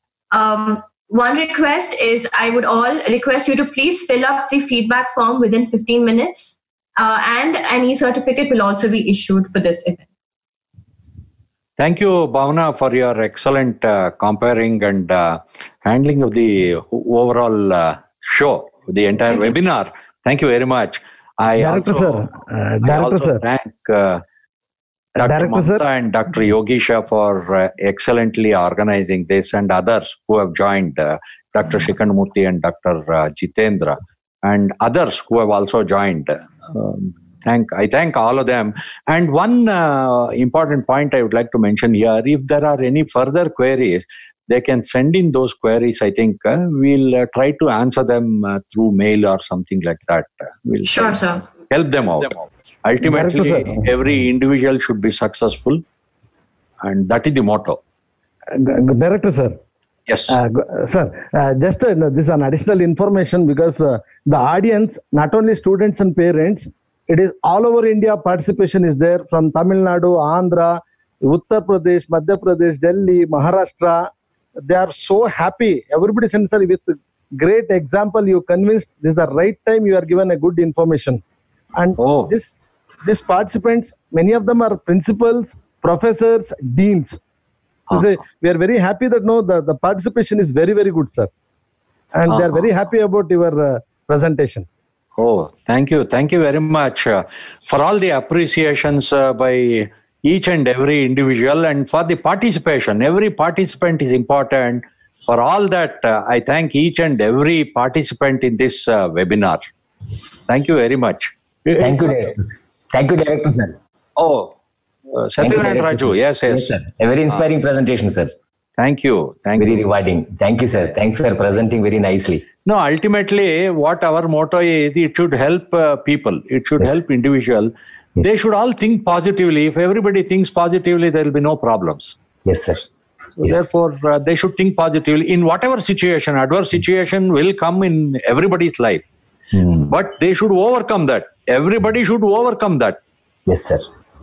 One request is I would all request you to please fill up the feedback form within 15 minutes and an e-certificate will also be issued for this event. Thank you, Bhavna, for your excellent comparing and handling of the overall show, the entire webinar. Thank you very much. I also thank Dr. Mamta and Dr. Yogisha for excellently organizing this, and others who have joined, Dr. Srikanta Murthy and Dr. Jitendra, and others who have also joined. I thank all of them. And one important point I would like to mention here, if there are any further queries, they can send in those queries. I think we'll try to answer them through mail or something like that. We'll sure, sir. Help them out. Ultimately, every individual should be successful, and that is the motto. Director, sir. Yes. Sir, just this is an additional information because the audience, not only students and parents, it is all over India. Participation is there from Tamil Nadu, Andhra, Uttar Pradesh, Madhya Pradesh, Delhi, Maharashtra. They are so happy. Everybody sends with great example. You convinced this is the right time. You are given a good information. And these participants, many of them are principals, professors, deans. So we are very happy that the participation is very, very good, sir. And they are very happy about your presentation. Oh, thank you. Thank you very much for all the appreciations by each and every individual and for the participation. Every participant is important. For all that, I thank each and every participant in this webinar. Thank you very much. Thank you, Director. Thank you, Director, sir. Oh, Satyanarayana Raju. Yes, yes. Yes, sir. A very inspiring presentation, sir. Thank you. Very rewarding. Thank you, sir. Thanks for presenting very nicely. No, ultimately, what our motto is, it should help people. It should help individual. Yes. They should all think positively. If everybody thinks positively, there will be no problems. Yes, sir. So therefore, they should think positively. In whatever situation, adverse situation will come in everybody's life. But they should overcome that. Everybody should overcome that. Yes, sir.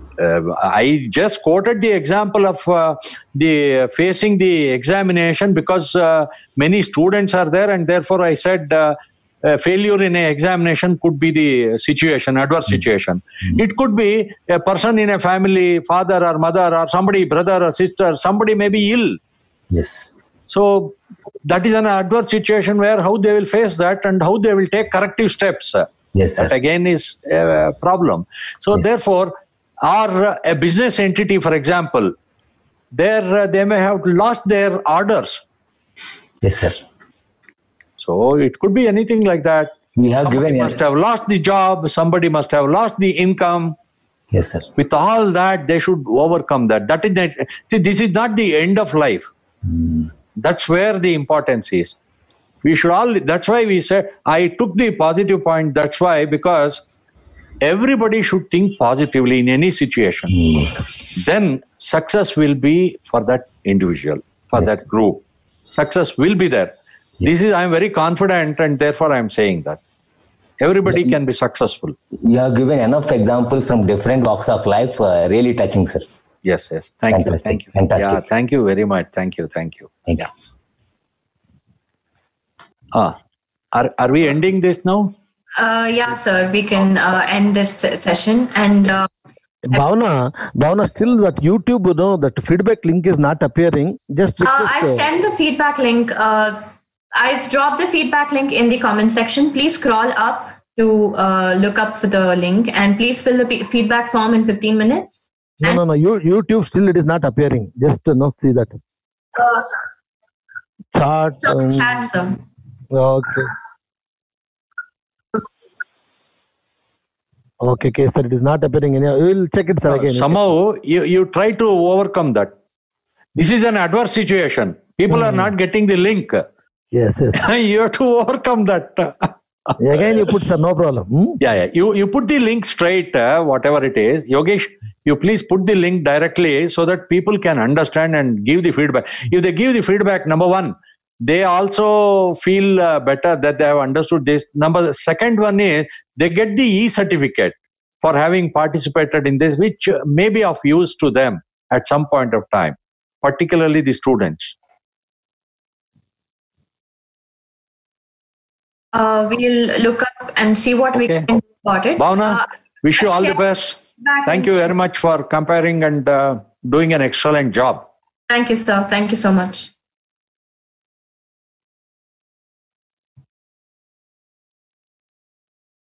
I just quoted the example of the facing the examination because many students are there, and therefore I said failure in an examination could be the situation, adverse situation. It could be a person in a family, father or mother or somebody, brother or sister, somebody may be ill. Yes. So that is an adverse situation where how they will face that and how they will take corrective steps. Yes, sir. That again is a problem. So therefore, or a business entity, for example, there they may have lost their orders. Yes, sir. So it could be anything like that. We have Somebody must have lost the job. Somebody must have lost the income. Yes, sir. With all that, they should overcome that. That is not, see, this is not the end of life. That's where the importance is. We should all. That's why we said I took the positive point. That's why, because everybody should think positively in any situation. Then success will be for that individual, for that group. Success will be there. This is, I am very confident, and therefore I am saying that everybody can be successful. You have given enough examples from different walks of life. Really touching, sir. Yes, yes. Thank you. Thank you. Fantastic. Yeah, thank you very much. Thank you. Thank you. Thank you. Are we ending this now? Yeah, sir. We can end this session. And Bhavna, still that YouTube, that feedback link is not appearing. Just I've sent the feedback link. I've dropped the feedback link in the comment section. Please scroll up to look up for the link, and please fill the feedback form in 15 minutes. No. YouTube still it is not appearing. Just see that. Chat, sir. Okay. Okay, sir. It is not appearing. We will check it, sir, again. Somehow you try to overcome that. This is an adverse situation. People are not getting the link. Yes. You have to overcome that. Again, you put, sir, no problem. Yeah. You put the link straight, whatever it is. Yogesh, you please put the link directly so that people can understand and give the feedback. If they give the feedback, number one, they also feel better that they have understood this. Second one is they get the e-certificate for having participated in this, which may be of use to them at some point of time, particularly the students. We'll look up and see what we can do about it. Bhavna, wish you all the best. Thank you very much for comparing and doing an excellent job. Thank you, sir. Thank you so much.